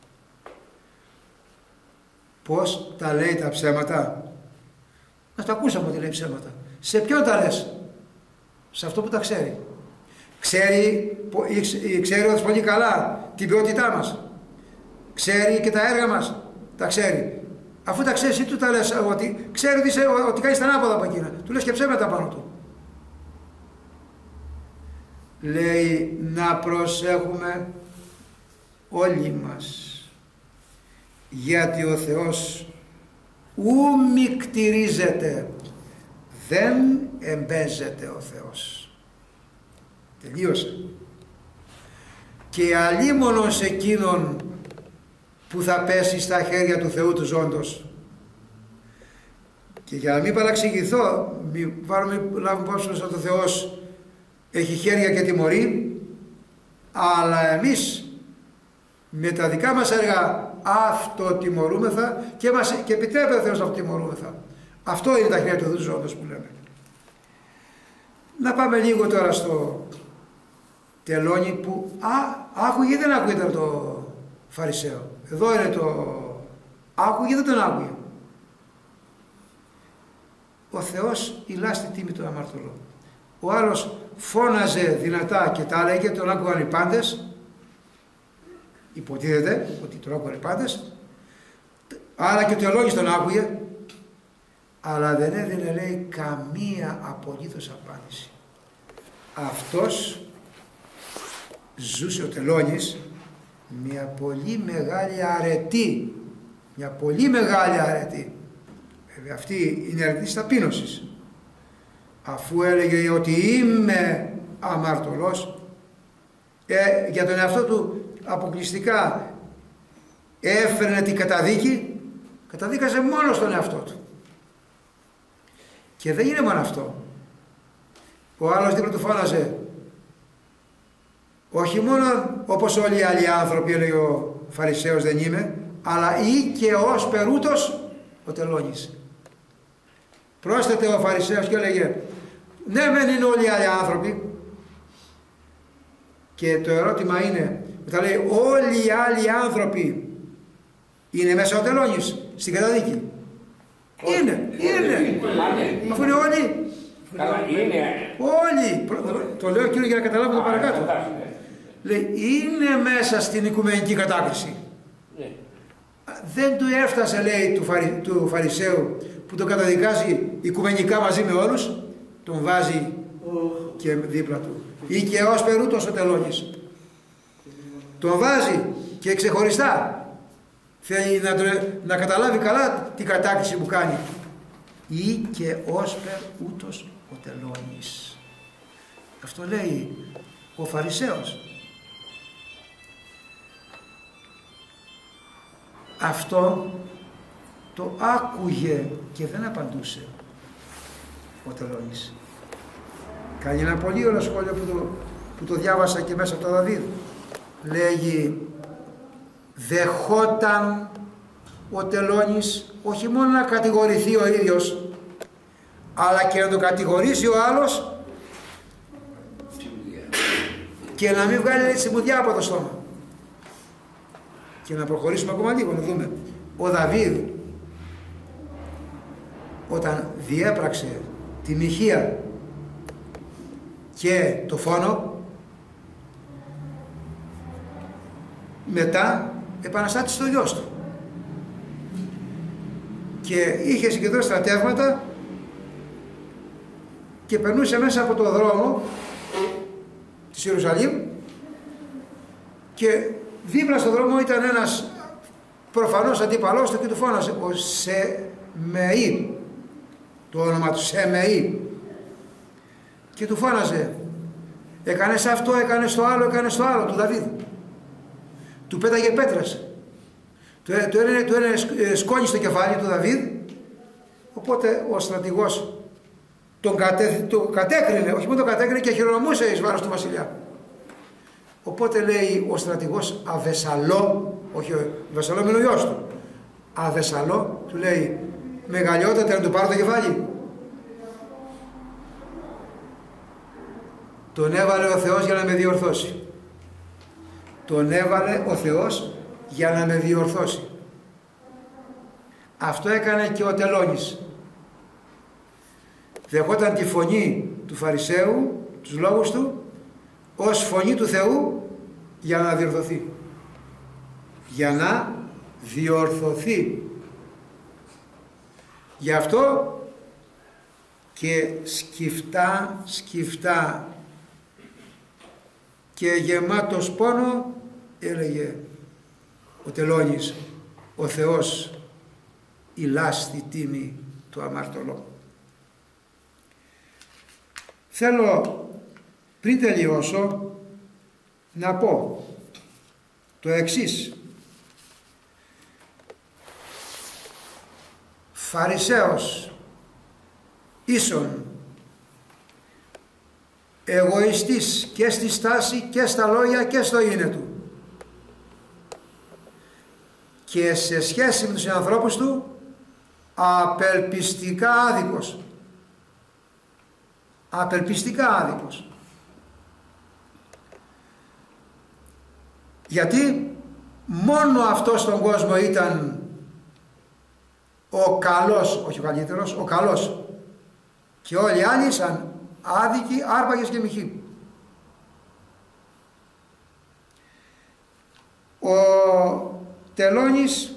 Πώς τα λέει τα ψέματα? Να τα ακούσαμε ότι λέει ψέματα. Σε ποιον τα λες? Σε αυτό που τα ξέρει. Ξέρει, ξέρει ότι πολύ καλά την ποιότητά μας. Ξέρει και τα έργα μας. Τα ξέρει. Αφού τα ξέρεις, του τα λες ότι ξέρει ότι, ότι κάνεις τα ανάποδα από εκείνα. Του λες και ψέματα πάνω του. Λέει να προσέχουμε όλοι μας, γιατί ο Θεός ου μικτηρίζεται, δεν εμπέζεται ο Θεός. Τελείωσε. Και αλίμονος εκείνον που θα πέσει στα χέρια του Θεού του ζώντος. Και για να μην παραξηγηθώ, μην πάρουμε, λάβουμε υπόψη μας ότι ο Θεός έχει χέρια και τιμωρεί, αλλά εμείς με τα δικά μας έργα αυτοτιμωρούμεθα και, μας, και επιτρέπεται ο Θεός να αυτοτιμωρούμεθα. Αυτό είναι τα χρέη του ζώντος που λέμε. Να πάμε λίγο τώρα στο τελώνι που α, άκουγε ή δεν άκουγε το Φαρισαίο. Εδώ είναι το άκουγε ή δεν τον άκουγε. Ο Θεός υλά στη τίμη του αμαρτωλού. Ο άλλος φώναζε δυνατά και τα έλεγε, τον άκουγαν οι πάντες. Υποτίθεται ότι τον άκουγαν οι πάντες. Άρα και ο τελώνης τον άκουγε. Αλλά δεν έδινε, λέει, καμία απολύτως απάντηση. Αυτός ζούσε, ο τελώνης, μια πολύ μεγάλη αρετή. Μια πολύ μεγάλη αρετή. Βέβαια αυτή είναι η αρετή της ταπείνωσης. Αφού έλεγε ότι είμαι αμαρτωλός, ε, για τον εαυτό του αποκλειστικά έφερνε την καταδίκη, καταδίκαζε μόνο στον εαυτό του. Και δεν είναι μόνο αυτό. Ο άλλος δίπλα του φώναζε, όχι μόνο όπως όλοι οι άλλοι άνθρωποι, έλεγε ο Φαρισαίος δεν είμαι, αλλά ή και ως περούτος ο τελώνης. Πρόσθετε ο Φαρισαίος και έλεγε, ναι μεν είναι όλοι οι άλλοι άνθρωποι, και το ερώτημα είναι, όταν λέει όλοι οι άλλοι άνθρωποι, είναι μέσα ο τελώνης στην καταδίκη? Είναι, είναι, αφού είναι όλοι. Όλοι, το λέω κύριο για να καταλάβω το παρακάτω. Λέει, είναι μέσα στην οικουμενική κατάκριση. Δεν του έφτασε, λέει, του, φαρι, του Φαρισαίου που τον καταδικάζει οικουμενικά μαζί με όλους, τον βάζει και δίπλα του. Ή και ως περούτος ο τελώνης. Τον βάζει και ξεχωριστά. Θέλει να, το, να καταλάβει καλά την κατάκριση που κάνει. Ή και ως περούτος ο τελώνης. Αυτό λέει ο Φαρισαίος. Αυτό το άκουγε και δεν απαντούσε ο τελώνης. Κάνει ένα πολύ ωραίο σχόλιο που το, που το διάβασα και μέσα από το Δαβίδ. Λέγει, δεχόταν ο τελώνης όχι μόνο να κατηγορηθεί ο ίδιος, αλλά και να το κατηγορήσει ο άλλος και να μην βγάλει τσιμουδιά από το στόμα. Και να προχωρήσουμε ακόμα λίγο, να δούμε. Ο Δαβίδ, όταν διέπραξε τη μοιχεία και το φόνο, μετά επαναστάτησε το γιος του και είχε συγκεντρώσει στρατεύματα και περνούσε μέσα από το δρόμο της Ιερουσαλήμ και δίπλα στον δρόμο ήταν ένας προφανώς αντίπαλός του και του φώνασε ο Σεμεή, το όνομα του Σεμεή, και του φώναζε, έκανες αυτό, έκανες το άλλο, έκανες το άλλο, του Δαβίδ. Του πέταγε πέτρας, του έρενε, του έρενε σκόνη στο κεφάλι του Δαβίδ. Οπότε ο στρατηγός τον, κατέ, τον κατέκρινε, όχι μόνο τον κατέκρινε, και χειρονομούσε εις βάρος του βασιλιά. Οπότε λέει ο στρατηγός Αβεσαλό, όχι ο Βεσαλό είναι ο γιος του, Αβεσαλό, του λέει, μεγαλειότατα να του πάρω το κεφάλι. Τον έβαλε ο Θεός για να με διορθώσει. Τον έβαλε ο Θεός για να με διορθώσει. Αυτό έκανε και ο τελώνης. Δεχόταν τη φωνή του Φαρισαίου, τους λόγους του, ως φωνή του Θεού για να διορθωθεί. Για να διορθωθεί. Γι' αυτό και σκυφτά, σκυφτά και γεμάτος πόνο έλεγε ο τελώνης, ο Θεός υλά στη τίμη του αμαρτωλού. Θέλω πριν τελειώσω να πω το εξής. Φαρισαίος ίσον εγωιστής και στη στάση και στα λόγια και στο είναι του, και σε σχέση με τους ανθρώπους του απελπιστικά άδικος. Απελπιστικά άδικος. Γιατί μόνο αυτός στον κόσμο ήταν ο καλός, όχι ο καλύτερος, ο καλός, και όλοι οι άλλοι ήσαν άδικοι, άρπαγες και μοιχοί. Ο Τελώνης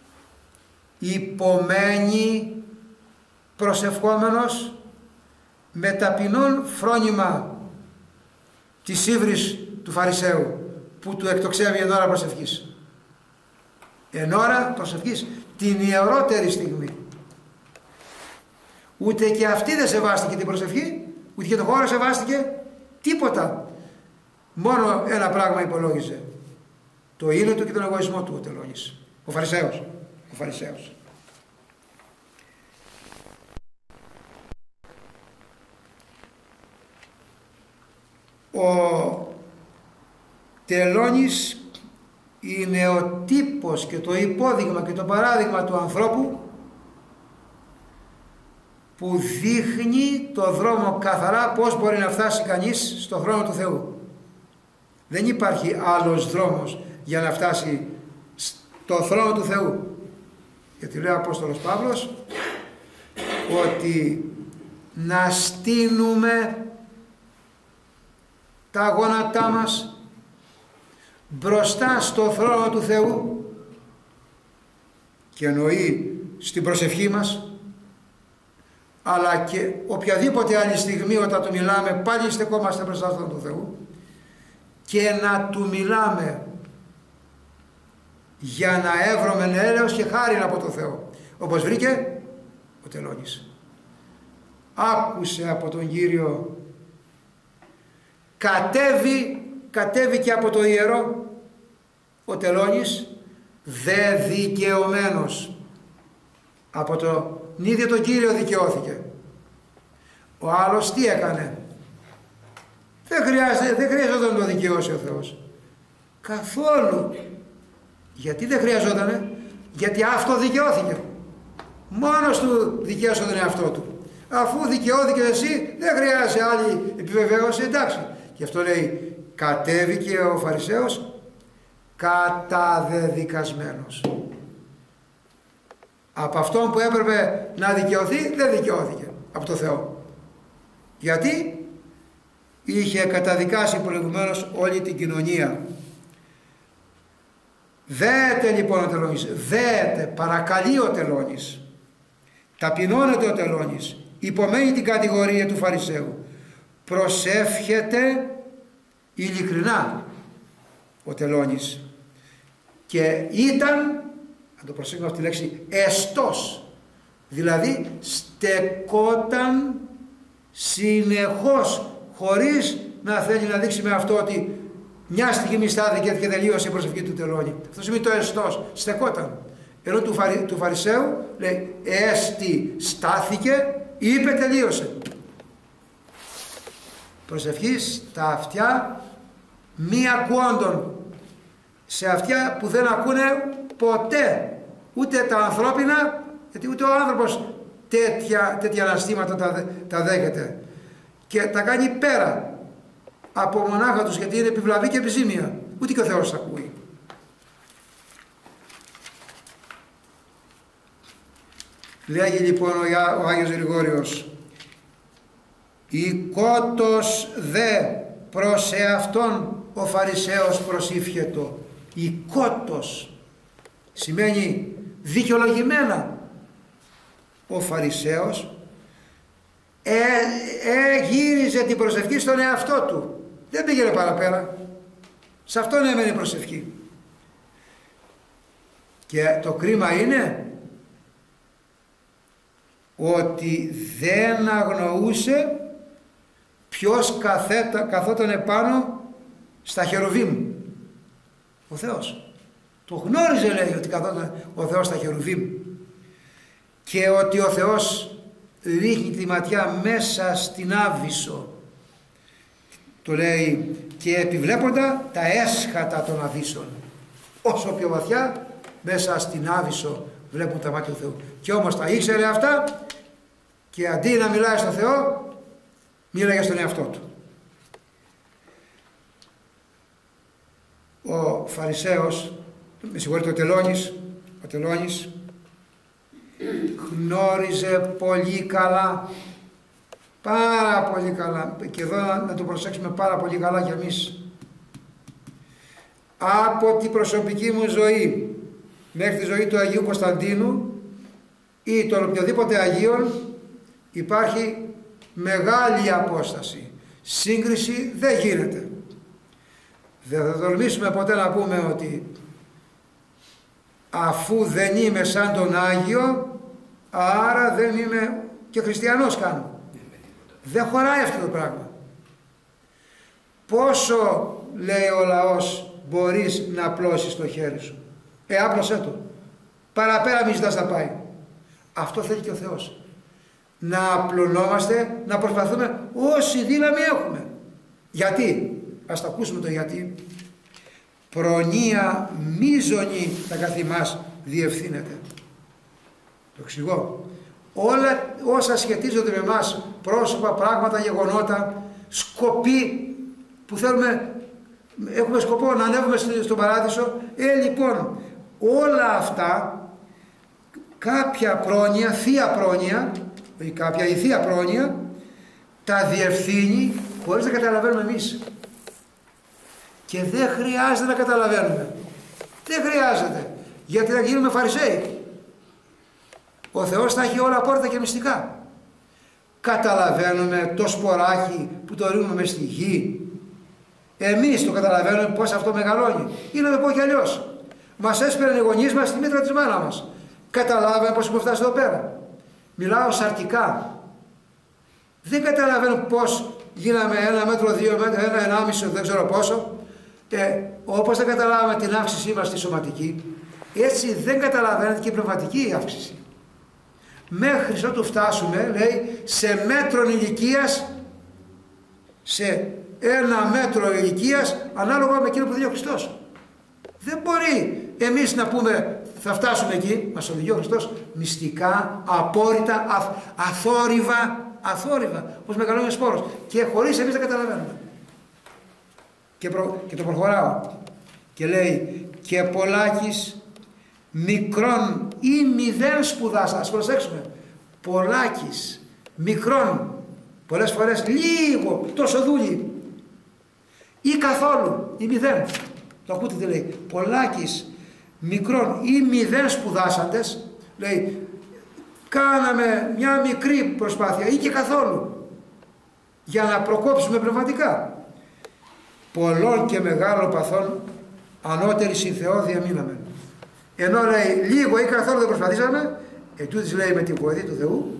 υπομένει προσευχόμενος με ταπεινόν φρόνημα της ύβρις του Φαρισαίου που του εκτοξεύει εν ώρα προσευχής. Εν ώρα προσευχής, την ιερότερη στιγμή. Ούτε και αυτή δεν σεβάστηκε την προσευχή, ούτε και το χώρο σεβάστηκε τίποτα. Μόνο ένα πράγμα υπολόγιζε: το είναι του και τον εγωισμό του ο Τελώνης, ο Φαρισαίος. Ο Φαρισαίος. Ο Τελώνης είναι ο τύπος και το υπόδειγμα και το παράδειγμα του ανθρώπου που δείχνει το δρόμο καθαρά, πώς μπορεί να φτάσει κανείς στο χρόνο του Θεού. Δεν υπάρχει άλλος δρόμος για να φτάσει στο θρόνο του Θεού. Γιατί λέει ο Απόστολος Παύλος ότι να στείνουμε τα γόνατά μας μπροστά στο θρόνο του Θεού, και εννοεί στην προσευχή μας, αλλά και οποιαδήποτε άλλη στιγμή όταν του μιλάμε πάλι στεκόμαστε μπροστά στον του Θεού, και να του μιλάμε για να εύρωμεν έλεος και χάριν από το Θεό, όπως βρήκε ο Τελώνης. Άκουσε από τον Κύριο, κατέβη, κατέβηκε από το ιερό ο Τελώνης δε δικαιωμένος. Από τον ίδιο τον Κύριο δικαιώθηκε. Ο άλλος τι έκανε? Δεν χρειάζεται, δεν χρειαζόταν να το δικαιώσει ο Θεός καθόλου. Γιατί δεν χρειαζότανε? Γιατί αυτό δικαιώθηκε. Μόνος του δικαίωσε τον εαυτό του. Αφού δικαιώθηκε εσύ, δεν χρειάζεται άλλη επιβεβαίωση, εντάξει. Γι' αυτό λέει, κατέβηκε ο Φαρισαίος καταδεδικασμένος. Από αυτόν που έπρεπε να δικαιωθεί, δεν δικαιώθηκε από το Θεό. Γιατί είχε καταδικάσει προηγουμένως όλη την κοινωνία. Δέεται λοιπόν ο Τελώνης, δέεται, παρακαλεί ο Τελώνης, ταπεινώνεται ο Τελώνης, υπομένει την κατηγορία του Φαρισαίου, προσεύχεται ειλικρινά ο Τελώνης, και ήταν, να το προσέξουμε αυτή τη λέξη, εστός, δηλαδή στεκόταν συνεχώς χωρίς να θέλει να δείξει με αυτό ότι μια στιγμή στάθηκε και τελείωσε η προσευχή του Τελώνη. Αυτό σημαίνει το εστός, στεκόταν. Ενώ του, φαρι, του Φαρισαίου λέει έστι, στάθηκε, είπε, τελείωσε. Προσευχή στα αυτιά μη ακούοντων, σε αυτιά που δεν ακούνε ποτέ ούτε τα ανθρώπινα, γιατί ούτε ο άνθρωπος τέτοια, τέτοια αναστήματα τα, τα δέχεται και τα κάνει πέρα από μονάχα τους, γιατί είναι επιβλαβή και επιζήμια. Ούτε και ο Θεός τα ακούει. Λέγει λοιπόν ο, ο Άγιος Γρηγόριος, «Οικότος δε προς εαυτόν ο Φαρισαίος προσήφιετο». Οικότος σημαίνει δικαιολογημένα. Ο Φαρισαίος ε, ε, γύριζε την προσευχή στον εαυτό του. Δεν πήγαινε παραπέρα. Σε αυτόν έμενε η προσευχή. Και το κρίμα είναι ότι δεν αγνοούσε ποιος καθέτα, καθόταν επάνω στα χερουβίμ. Ο Θεός. Το γνώριζε, λέει, ότι καθόταν ο Θεός στα χερουβίμ και ότι ο Θεός ρίχνει τη ματιά μέσα στην Άβυσσο, Το λέει και επιβλέποντα τα έσχατα των αβύσσων. Όσο πιο βαθιά μέσα στην άβυσσο βλέπουν τα μάτια του Θεού. Και όμως τα ήξερε αυτά και αντί να μιλάει στον Θεό, μίλαγε στον εαυτό του. Ο Φαρισαίος, με συγχωρείτε, ο Τελώνης, ο Τελώνης γνώριζε πολύ καλά, πάρα πολύ καλά, και εδώ να το προσέξουμε πάρα πολύ καλά κι εμείς, από την προσωπική μου ζωή μέχρι τη ζωή του Αγίου Κωνσταντίνου ή των οποιοδήποτε Αγίων υπάρχει μεγάλη απόσταση. Σύγκριση δεν γίνεται. Δεν θα τολμήσουμε ποτέ να πούμε ότι αφού δεν είμαι σαν τον Άγιο, άρα δεν είμαι και χριστιανός καν. Δεν χωράει αυτό το πράγμα. Πόσο, λέει ο λαός, μπορείς να απλώσεις το χέρι σου? Ε, άπλωσέ το. Παραπέρα μη ζητάς να πάει. Αυτό θέλει και ο Θεός. Να απλωνόμαστε, να προσπαθούμε όση δύναμη έχουμε. Γιατί? Ας το ακούσουμε το γιατί. Προνοία μίζωνη τα καθ' ημάς διευθύνεται. Το εξηγώ. Όλα όσα σχετίζονται με εμάς, πρόσωπα, πράγματα, γεγονότα, σκοποί που θέλουμε, έχουμε σκοπό να ανέβουμε στον παράδεισο, ε, λοιπόν, όλα αυτά, κάποια πρόνοια, θεία πρόνοια, ή κάποια η θεία πρόνοια, τα διευθύνει χωρίς να καταλαβαίνουμε εμείς. Και δεν χρειάζεται να καταλαβαίνουμε. Δεν χρειάζεται. Γιατί να γίνουμε Φαρισαίοι. Ο Θεός θα έχει όλα πόρτα και μυστικά. Καταλαβαίνουμε το σποράκι που το ρίχνουμε μες στη γη? Εμείς το καταλαβαίνουμε πώς αυτό μεγαλώνει? Ή να το πω κι αλλιώς. Μας έσπεραν οι γονείς μας στη μήτρα της μάνα μας. Καταλάβαμε πώς έχουμε φτάσει εδώ πέρα? Μιλάω σαρκικά. Δεν καταλαβαίνω πώς γίναμε ένα μέτρο, δύο μέτρο, ένα, ενάμιση, δεν ξέρω πόσο. Ε, όπως δεν καταλάβαμε την αύξησή μας στη σωματική, έτσι δεν καταλαβαίνετε και η πνευματική αύξηση. Μέχρι ότου φτάσουμε, λέει, σε μέτρον ηλικίας, σε ένα μέτρο ηλικίας, ανάλογα με εκείνο που δίνει ο Χριστός. Δεν μπορεί εμείς να πούμε θα φτάσουμε εκεί, μας οδηγεί ο Χριστός, μυστικά, απόρριτα, αθ, αθόρυβα, αθόρυβα, όπως μεγαλώνει ο σπόρος, και χωρίς εμείς να καταλαβαίνουμε. Και, προ, και το προχωράω και λέει και πολλάκις μικρών ή μηδέν σπουδάσα. Ας προσέξουμε, πολλάκις μικρών, πολλές φορές λίγο, τόσο δούλοι, ή καθόλου ή μηδέν. Το ακούτε τι λέει? Πολλάκις μικρών ή μηδέν σπουδάσαντες, λέει, κάναμε μια μικρή προσπάθεια ή και καθόλου για να προκόψουμε πνευματικά. Πολλών και μεγάλων παθών ανώτερη συν Θεό διαμείναμε. Ενώ λέει λίγο ή καθόλου δεν προσπαθήσαμε, ετούτοις λέει με την βοήθεια του Θεού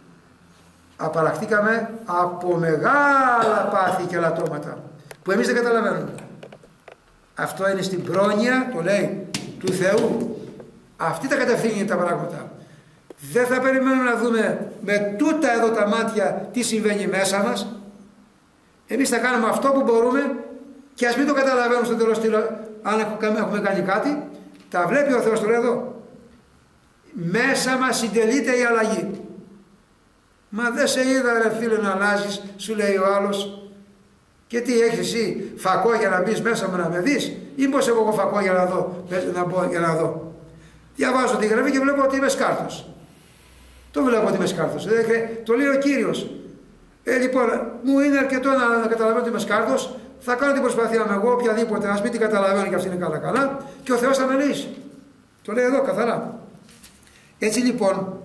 απαλλαχτήκαμε από μεγάλα πάθη και λατώματα που εμείς δεν καταλαβαίνουμε. Αυτό είναι στην πρόνοια, το λέει, του Θεού. Αυτή τα κατευθύνει τα πράγματα. Δεν θα περιμένουμε να δούμε με τούτα εδώ τα μάτια τι συμβαίνει μέσα μας. Εμείς θα κάνουμε αυτό που μπορούμε και ας μην το καταλαβαίνουμε στο τέλος αν έχουμε κάνει κάτι. Τα βλέπει ο Θεός, το λέει εδώ. Μέσα μας συντελείται η αλλαγή. Μα δεν σε είδα ρε φίλε να αλλάζεις, σου λέει ο άλλος. Και τι έχεις εσύ, φακό για να μπεις μέσα μου να με δεις, ή πως εγώ έχω φακό για να δω, να μπω για να δω. Διαβάζω τη γραφή και βλέπω ότι είμαι σκάρτος. Το βλέπω ότι είμαι σκάρτος. Το λέει ο Κύριος. Ε, λοιπόν, μου είναι αρκετό να, να καταλαβαίνω ότι είμαι σκάρτος. Θα κάνω την προσπάθεια με εγώ, οποιαδήποτε, ας μην την καταλαβαίνω και αυτή είναι καλά καλά, και ο Θεός θα με λύσει. Το λέει εδώ καθαρά. Έτσι λοιπόν,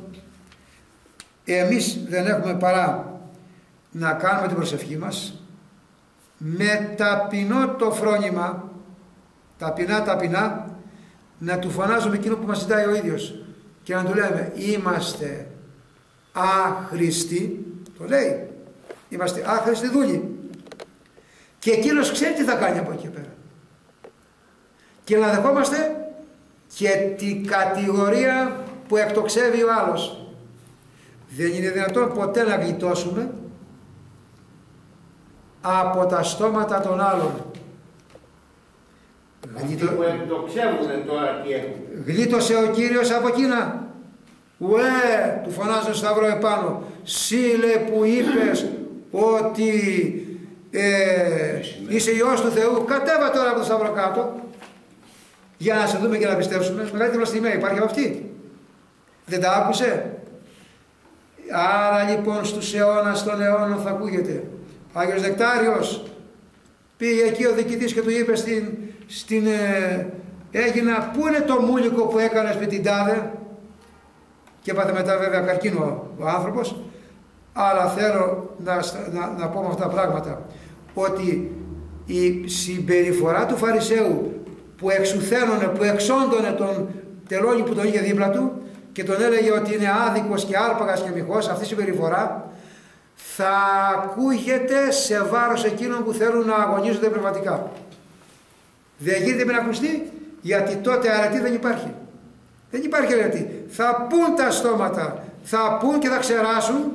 εμείς δεν έχουμε παρά να κάνουμε την προσευχή μας με ταπεινό το φρόνημα, ταπεινά ταπεινά, να του φωνάζουμε εκείνο που μας ζητάει ο ίδιος και να του λέμε είμαστε άχρηστοι, το λέει, είμαστε άχρηστοι δούλοι. Και εκείνος ξέρει τι θα κάνει από εκεί και πέρα. Και να δεχόμαστε και την κατηγορία που εκτοξεύει ο άλλος. Δεν είναι δυνατόν ποτέ να γλιτώσουμε από τα στόματα των άλλων. Αυτοί που εκτοξεύουν τώρα τι έχουν. Γλίτωσε ο Κύριος από εκείνα. Ουέ, του φωνάζω στο σταυρό επάνω. Σύλλε που είπες ότι ε, είσαι Υιός του Θεού, κατέβα τώρα από το σταυρό κάτω. Για να σε δούμε και να πιστέψουμε. Μεγαλύτερη βλαστημία υπάρχει από αυτή. Δεν τα άκουσε. Άρα λοιπόν στους αιώνας των αιώνων θα ακούγεται. Άγιος Δεκτάριος πήγε εκεί ο διοικητής και του είπε στην, στην ε, Έγινα, πού είναι το μούλικο που έκανες με την τάδε, και έπαθε μετά βέβαια καρκίνο ο άνθρωπος. Αλλά θέλω να, να, να πω με αυτά τα πράγματα ότι η συμπεριφορά του Φαρισαίου που εξουθένωνε, που εξόντωνε τον τελώνη που τον είχε δίπλα του και τον έλεγε ότι είναι άδικος και άρπαγας και μοιχός, αυτή η συμπεριφορά θα ακούγεται σε βάρος εκείνων που θέλουν να αγωνίζονται πνευματικά. Δεν γίνεται με να ακουστεί, γιατί τότε αρετή δεν υπάρχει. Δεν υπάρχει αρετή. Θα πούν τα στόματα, θα πούν και θα ξεράσουν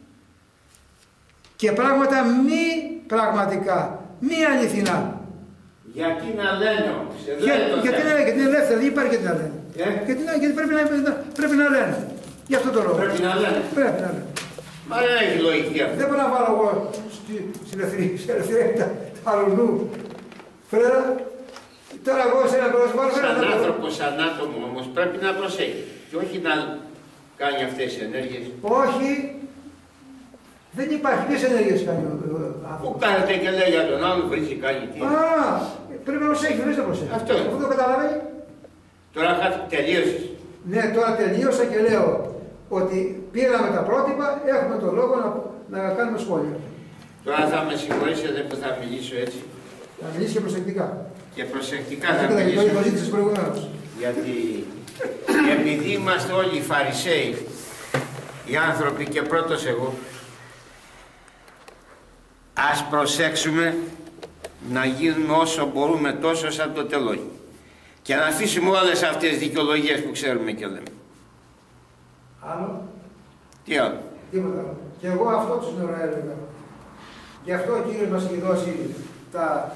και πράγματα μη πραγματικά, μη αληθινά. Γιατί να λένε όμως, εδώ Για, είναι το γιατί, θέμα. είναι, γιατί είναι ελεύθερη, δεν υπάρχει γιατί να λένε. Ε? Γιατί, γιατί πρέπει, να, πρέπει να λένε. Γι' αυτό το λόγο. Πρέπει να λένε. Πρέπει να λένε. Μα δεν έχει λογική αυτό. Δεν μπορώ να βάλω εγώ στην ελευθερία τα αλλού. Φρέρα, τώρα εγώ σε ένα πρόσωπο. Σαν άνθρωπο, σαν άτομο όμως πρέπει να προσέχει. Και όχι να κάνει αυτές τις ενέργειες. Όχι. Δεν υπάρχει. Ποιες ενέργειες κάνει ο άνθρωπος. Που κάνετε και λέει για τον άλλον, βρίζει, κάνει τι. Α, πρέπει να προσέχει, δεν το προσέχει. Αυτό είναι. Αυτό το καταλαβαίνει. Τώρα τελείωσες. Ναι, τώρα τελείωσα και λέω ότι πήραμε τα πρότυπα, έχουμε τον λόγο να, να κάνουμε σχόλια. Τώρα θα με συγχωρήσετε που θα μιλήσω έτσι. Να μιλήσει και προσεκτικά. Και προσεκτικά Αυτό θα και μιλήσω. το ζήτησες προηγουμένως. Γιατί επειδή είμαστε όλοι Φαρισαίοι, οι άνθρωποι και πρώτος εγώ, ας προσέξουμε να γίνουμε όσο μπορούμε τόσο σαν το τελώνι. Και να αφήσουμε όλες αυτές τις δικαιολογίες που ξέρουμε και λέμε. Άλλο. Τι άλλο. Τίποτα άλλο. Και εγώ αυτό τους νερό έλεγα. Γι' αυτό ο Κύριος μας έχει δώσει τα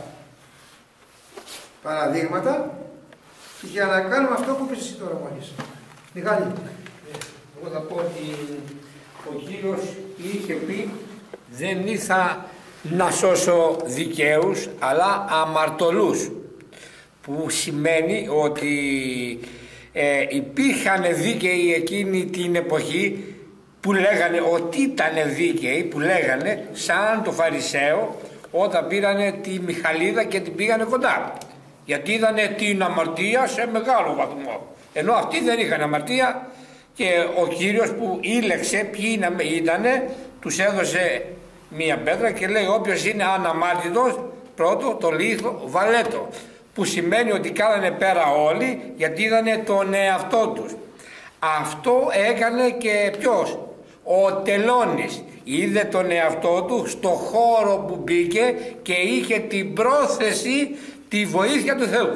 παραδείγματα για να κάνουμε αυτό που είπες εσύ τώρα μόλις. Μιχάλη. Εγώ θα πω ότι ο Κύριος είχε πει δεν ήρθα να σώσω δικαίους αλλά αμαρτωλούς, που σημαίνει ότι ε, υπήρχαν δίκαιοι εκείνη την εποχή που λέγανε ότι ήταν δίκαιοι, που λέγανε σαν το Φαρισαίο όταν πήρανε τη Μιχαλίδα και την πήγανε κοντά, γιατί είδανε την αμαρτία σε μεγάλο βαθμό, ενώ αυτοί δεν είχαν αμαρτία. Και ο Κύριος που ήλεξε ποιοι ήτανε, τους έδωσε μία πέτρα και λέει όποιος είναι αναμάρτητος πρώτο το λίθο βαλέτο, που σημαίνει ότι κάνανε πέρα όλοι γιατί είδανε τον εαυτό τους. Αυτό έκανε και ποιος? Ο τελώνης είδε τον εαυτό του στο χώρο που μπήκε και είχε την πρόθεση τη βοήθεια του Θεού.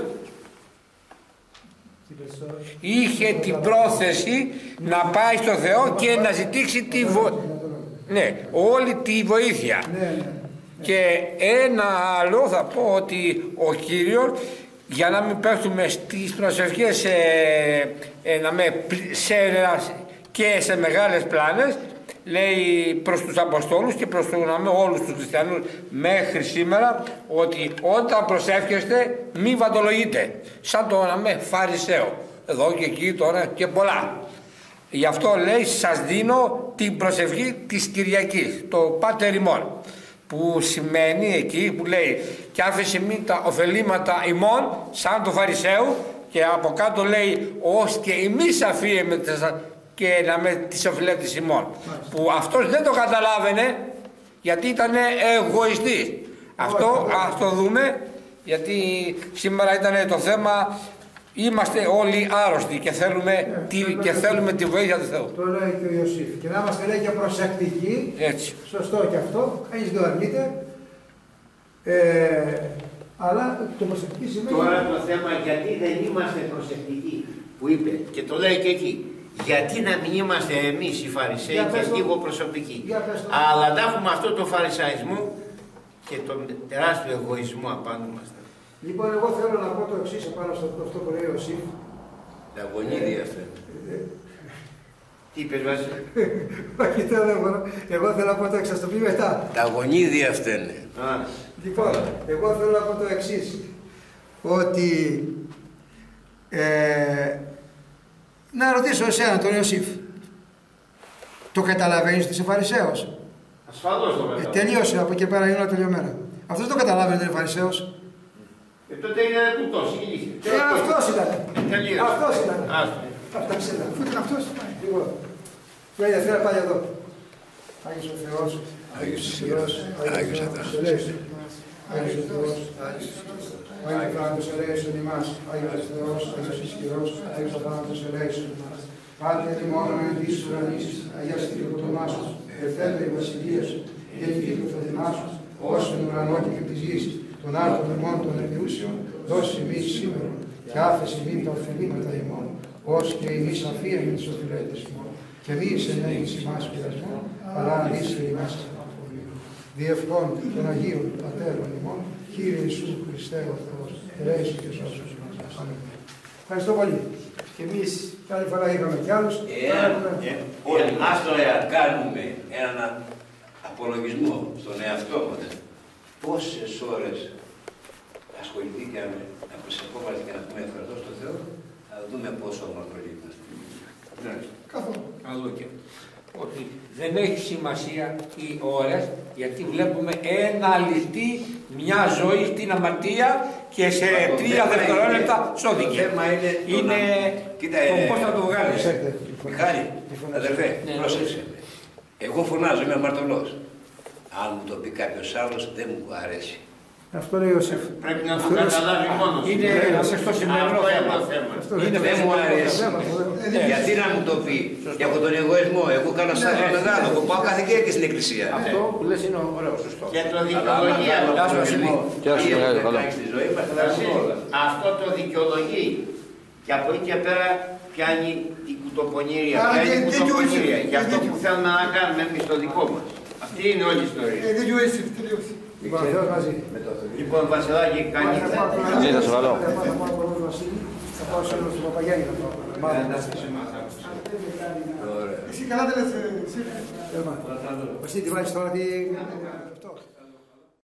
Είχε την πρόθεση να πάει στο Θεό και να ζητήσει τη βοήθεια. Ναι, όλη τη βοήθεια. Και ένα άλλο θα πω ότι ο Κύριος, για να μην πέφτουμε στις προσευχές ε, ε, να με, σε, και σε μεγάλες πλάνες, λέει προς τους Αποστόλους και προς τους, να όλους τους χριστιανούς μέχρι σήμερα, ότι όταν προσεύχεστε μη βαντολογείτε, σαν το να με Φαρισαίο, εδώ και εκεί τώρα και πολλά. Γι' αυτό λέει σας δίνω την προσευχή της Κυριακής, το Πάτερ ημών, που σημαίνει εκεί που λέει και άφησε μη τα ωφελήματα ημών σαν το Φαρισαίου, και από κάτω λέει ως και εμείς αφίεμε και να με τις οφειλέτες ημών, που αυτός δεν το καταλάβαινε γιατί ήταν εγωιστής. Αυτό ας το δούμε, γιατί σήμερα ήταν το θέμα. Είμαστε όλοι άρρωστοι και θέλουμε, yeah, τη, και θέλουμε τη βοήθεια του Θεού. Το λέει και ο Ιωσήφ. Και να είμαστε λέει και προσεκτικοί. Έτσι. Σωστό και αυτό. Κανείς δεν το αρνείται. Ε, αλλά το προσεκτική σημαίνει... Τώρα το θέμα γιατί δεν είμαστε προσεκτικοί που είπε και το λέει και εκεί. Γιατί να μην είμαστε εμείς οι Φαρισαίοι και λίγο προσωπικοί. Αλλά να έχουμε αυτό το φαρισαϊσμό και τον τεράστιο εγωισμό απάνω μας. Λοιπόν, εγώ θέλω να πω το εξής επάνω στο αυτό που λέει ο Σιφ. Τα γονίδια αυτά. Τι είπες, Βάση? Όχι, δεν μπορώ. Εγώ θέλω να πω το εξής, θα το πει μετά. Τα γονίδια αυτά είναι. Λοιπόν, εγώ θέλω να πω το εξής, ότι ε, να ρωτήσω εσένα τον Ιωσήφ, το καταλαβαίνεις ότι είσαι Φαρισαίος? Ασφαλώς το καταλαβαίνω. Ε, τελείωσε, από εκεί πέρα είναι όλα τελειωμένα. Αυτός το καταλάβαινε ότι είναι Φαρισαίος. Ε, τότε είναι κουτός, ηλίθιος. Ε, αυτός ήταν. Τελείωσε. Αυτός ήταν. Αυτός ήταν. Αφού ήταν αυτός. Λοιπόν, κύριε Θεέ, πάλι εδώ. Άγιος ο Θεός. Άγιος ο Θεός. Άγιος ο Θεός. Άγιος ο Θεός. Άγιος ο Θάνατος ελέησον ημάς. Άγιος ο Θεός. Άγιος ισχυρός. Άγιος ο Θάνατος ελέησον ημάς. Πάτερ ημών εν της ουρανής, αγιαστήκει το όνομά σου. Ελθέντε η βασιλεία σου. Γεννηθήκε το θέλημά σου. Ως εν ουρανό και της γης. Των άρτων ημών των ενδιούσεων, δώσει εμείς σήμερα. Και άφεση μην τα ωφελήματα ημών. Ως και εμείς αφίεμεν τους οφειλέτες ημών. Και μη ενέγεις ημάς πειρασμών, αλλά αλύσε ημάς από φοβήμα. Διευχών των Αγίων Πατέρων ημών, Κύριε Ιησού Χριστέ ο Θεός, ελέησον και σώσον ημάς. Αμήν. Ευχαριστώ πολύ. Και εμείς κάθε φορά είχαμε κι άλλους. Εάν ας τώρα κάνουμε έναν απολογισμό στον εαυτό μας, πόσες ώρες ασχοληθήκαμε να προσευχόμαστε και να πούμε ευχαριστώ στον Θεό, θα δούμε πόσο ομορφολοί είμαστε. Ναι, καθόλου. Καλό και ότι δεν έχει σημασία οι ώρες, γιατί βλέπουμε ένα ληστή μια ζωή στην αμαρτία και σε τρία δευτερόλεπτα σώθηκε. Το θέμα είναι, είναι κοίτα, το πώς θα το βγάλεις. Μιχάλη, αδερφέ, πρόσεξε με. Εγώ φωνάζω, είμαι αμαρτωλός. Αν μου το πει κάποιος άλλος, δεν μου αρέσει. Αυτό λέει ο Ιωσήφ. Πρέπει να το καταλάβει μόνος. Είναι στο σημερινό θέμα. Είναι δεν μου αρέσει. Γιατί να μου το πει, και από τον εγωισμό, εγώ κάνω σαν ένα μεγάλο, εγώ πάω κάθε και στην εκκλησία. Αυτό που λες είναι ωραίο, σωστό. Και το δικαιολογεί αυτό. Το δικαιολογεί. Και από εκεί και πέρα πιάνει την κουτοπονήρια. Πιάνει την κουτοπονήρια. Για αυτό που θέλουμε να κάνουμε εμείς το δικό μας. Αυτή είναι όλη η ιστορία. Λοιπόν, Βασιλάκη, κάνει. Ναι, θα σε βάλω. Θα πάω σε όλους του Παπαγιάννη να πάω. Εσύ καλά δεν λες, εσύ. Εσύ τι βάζεις τώρα, τι...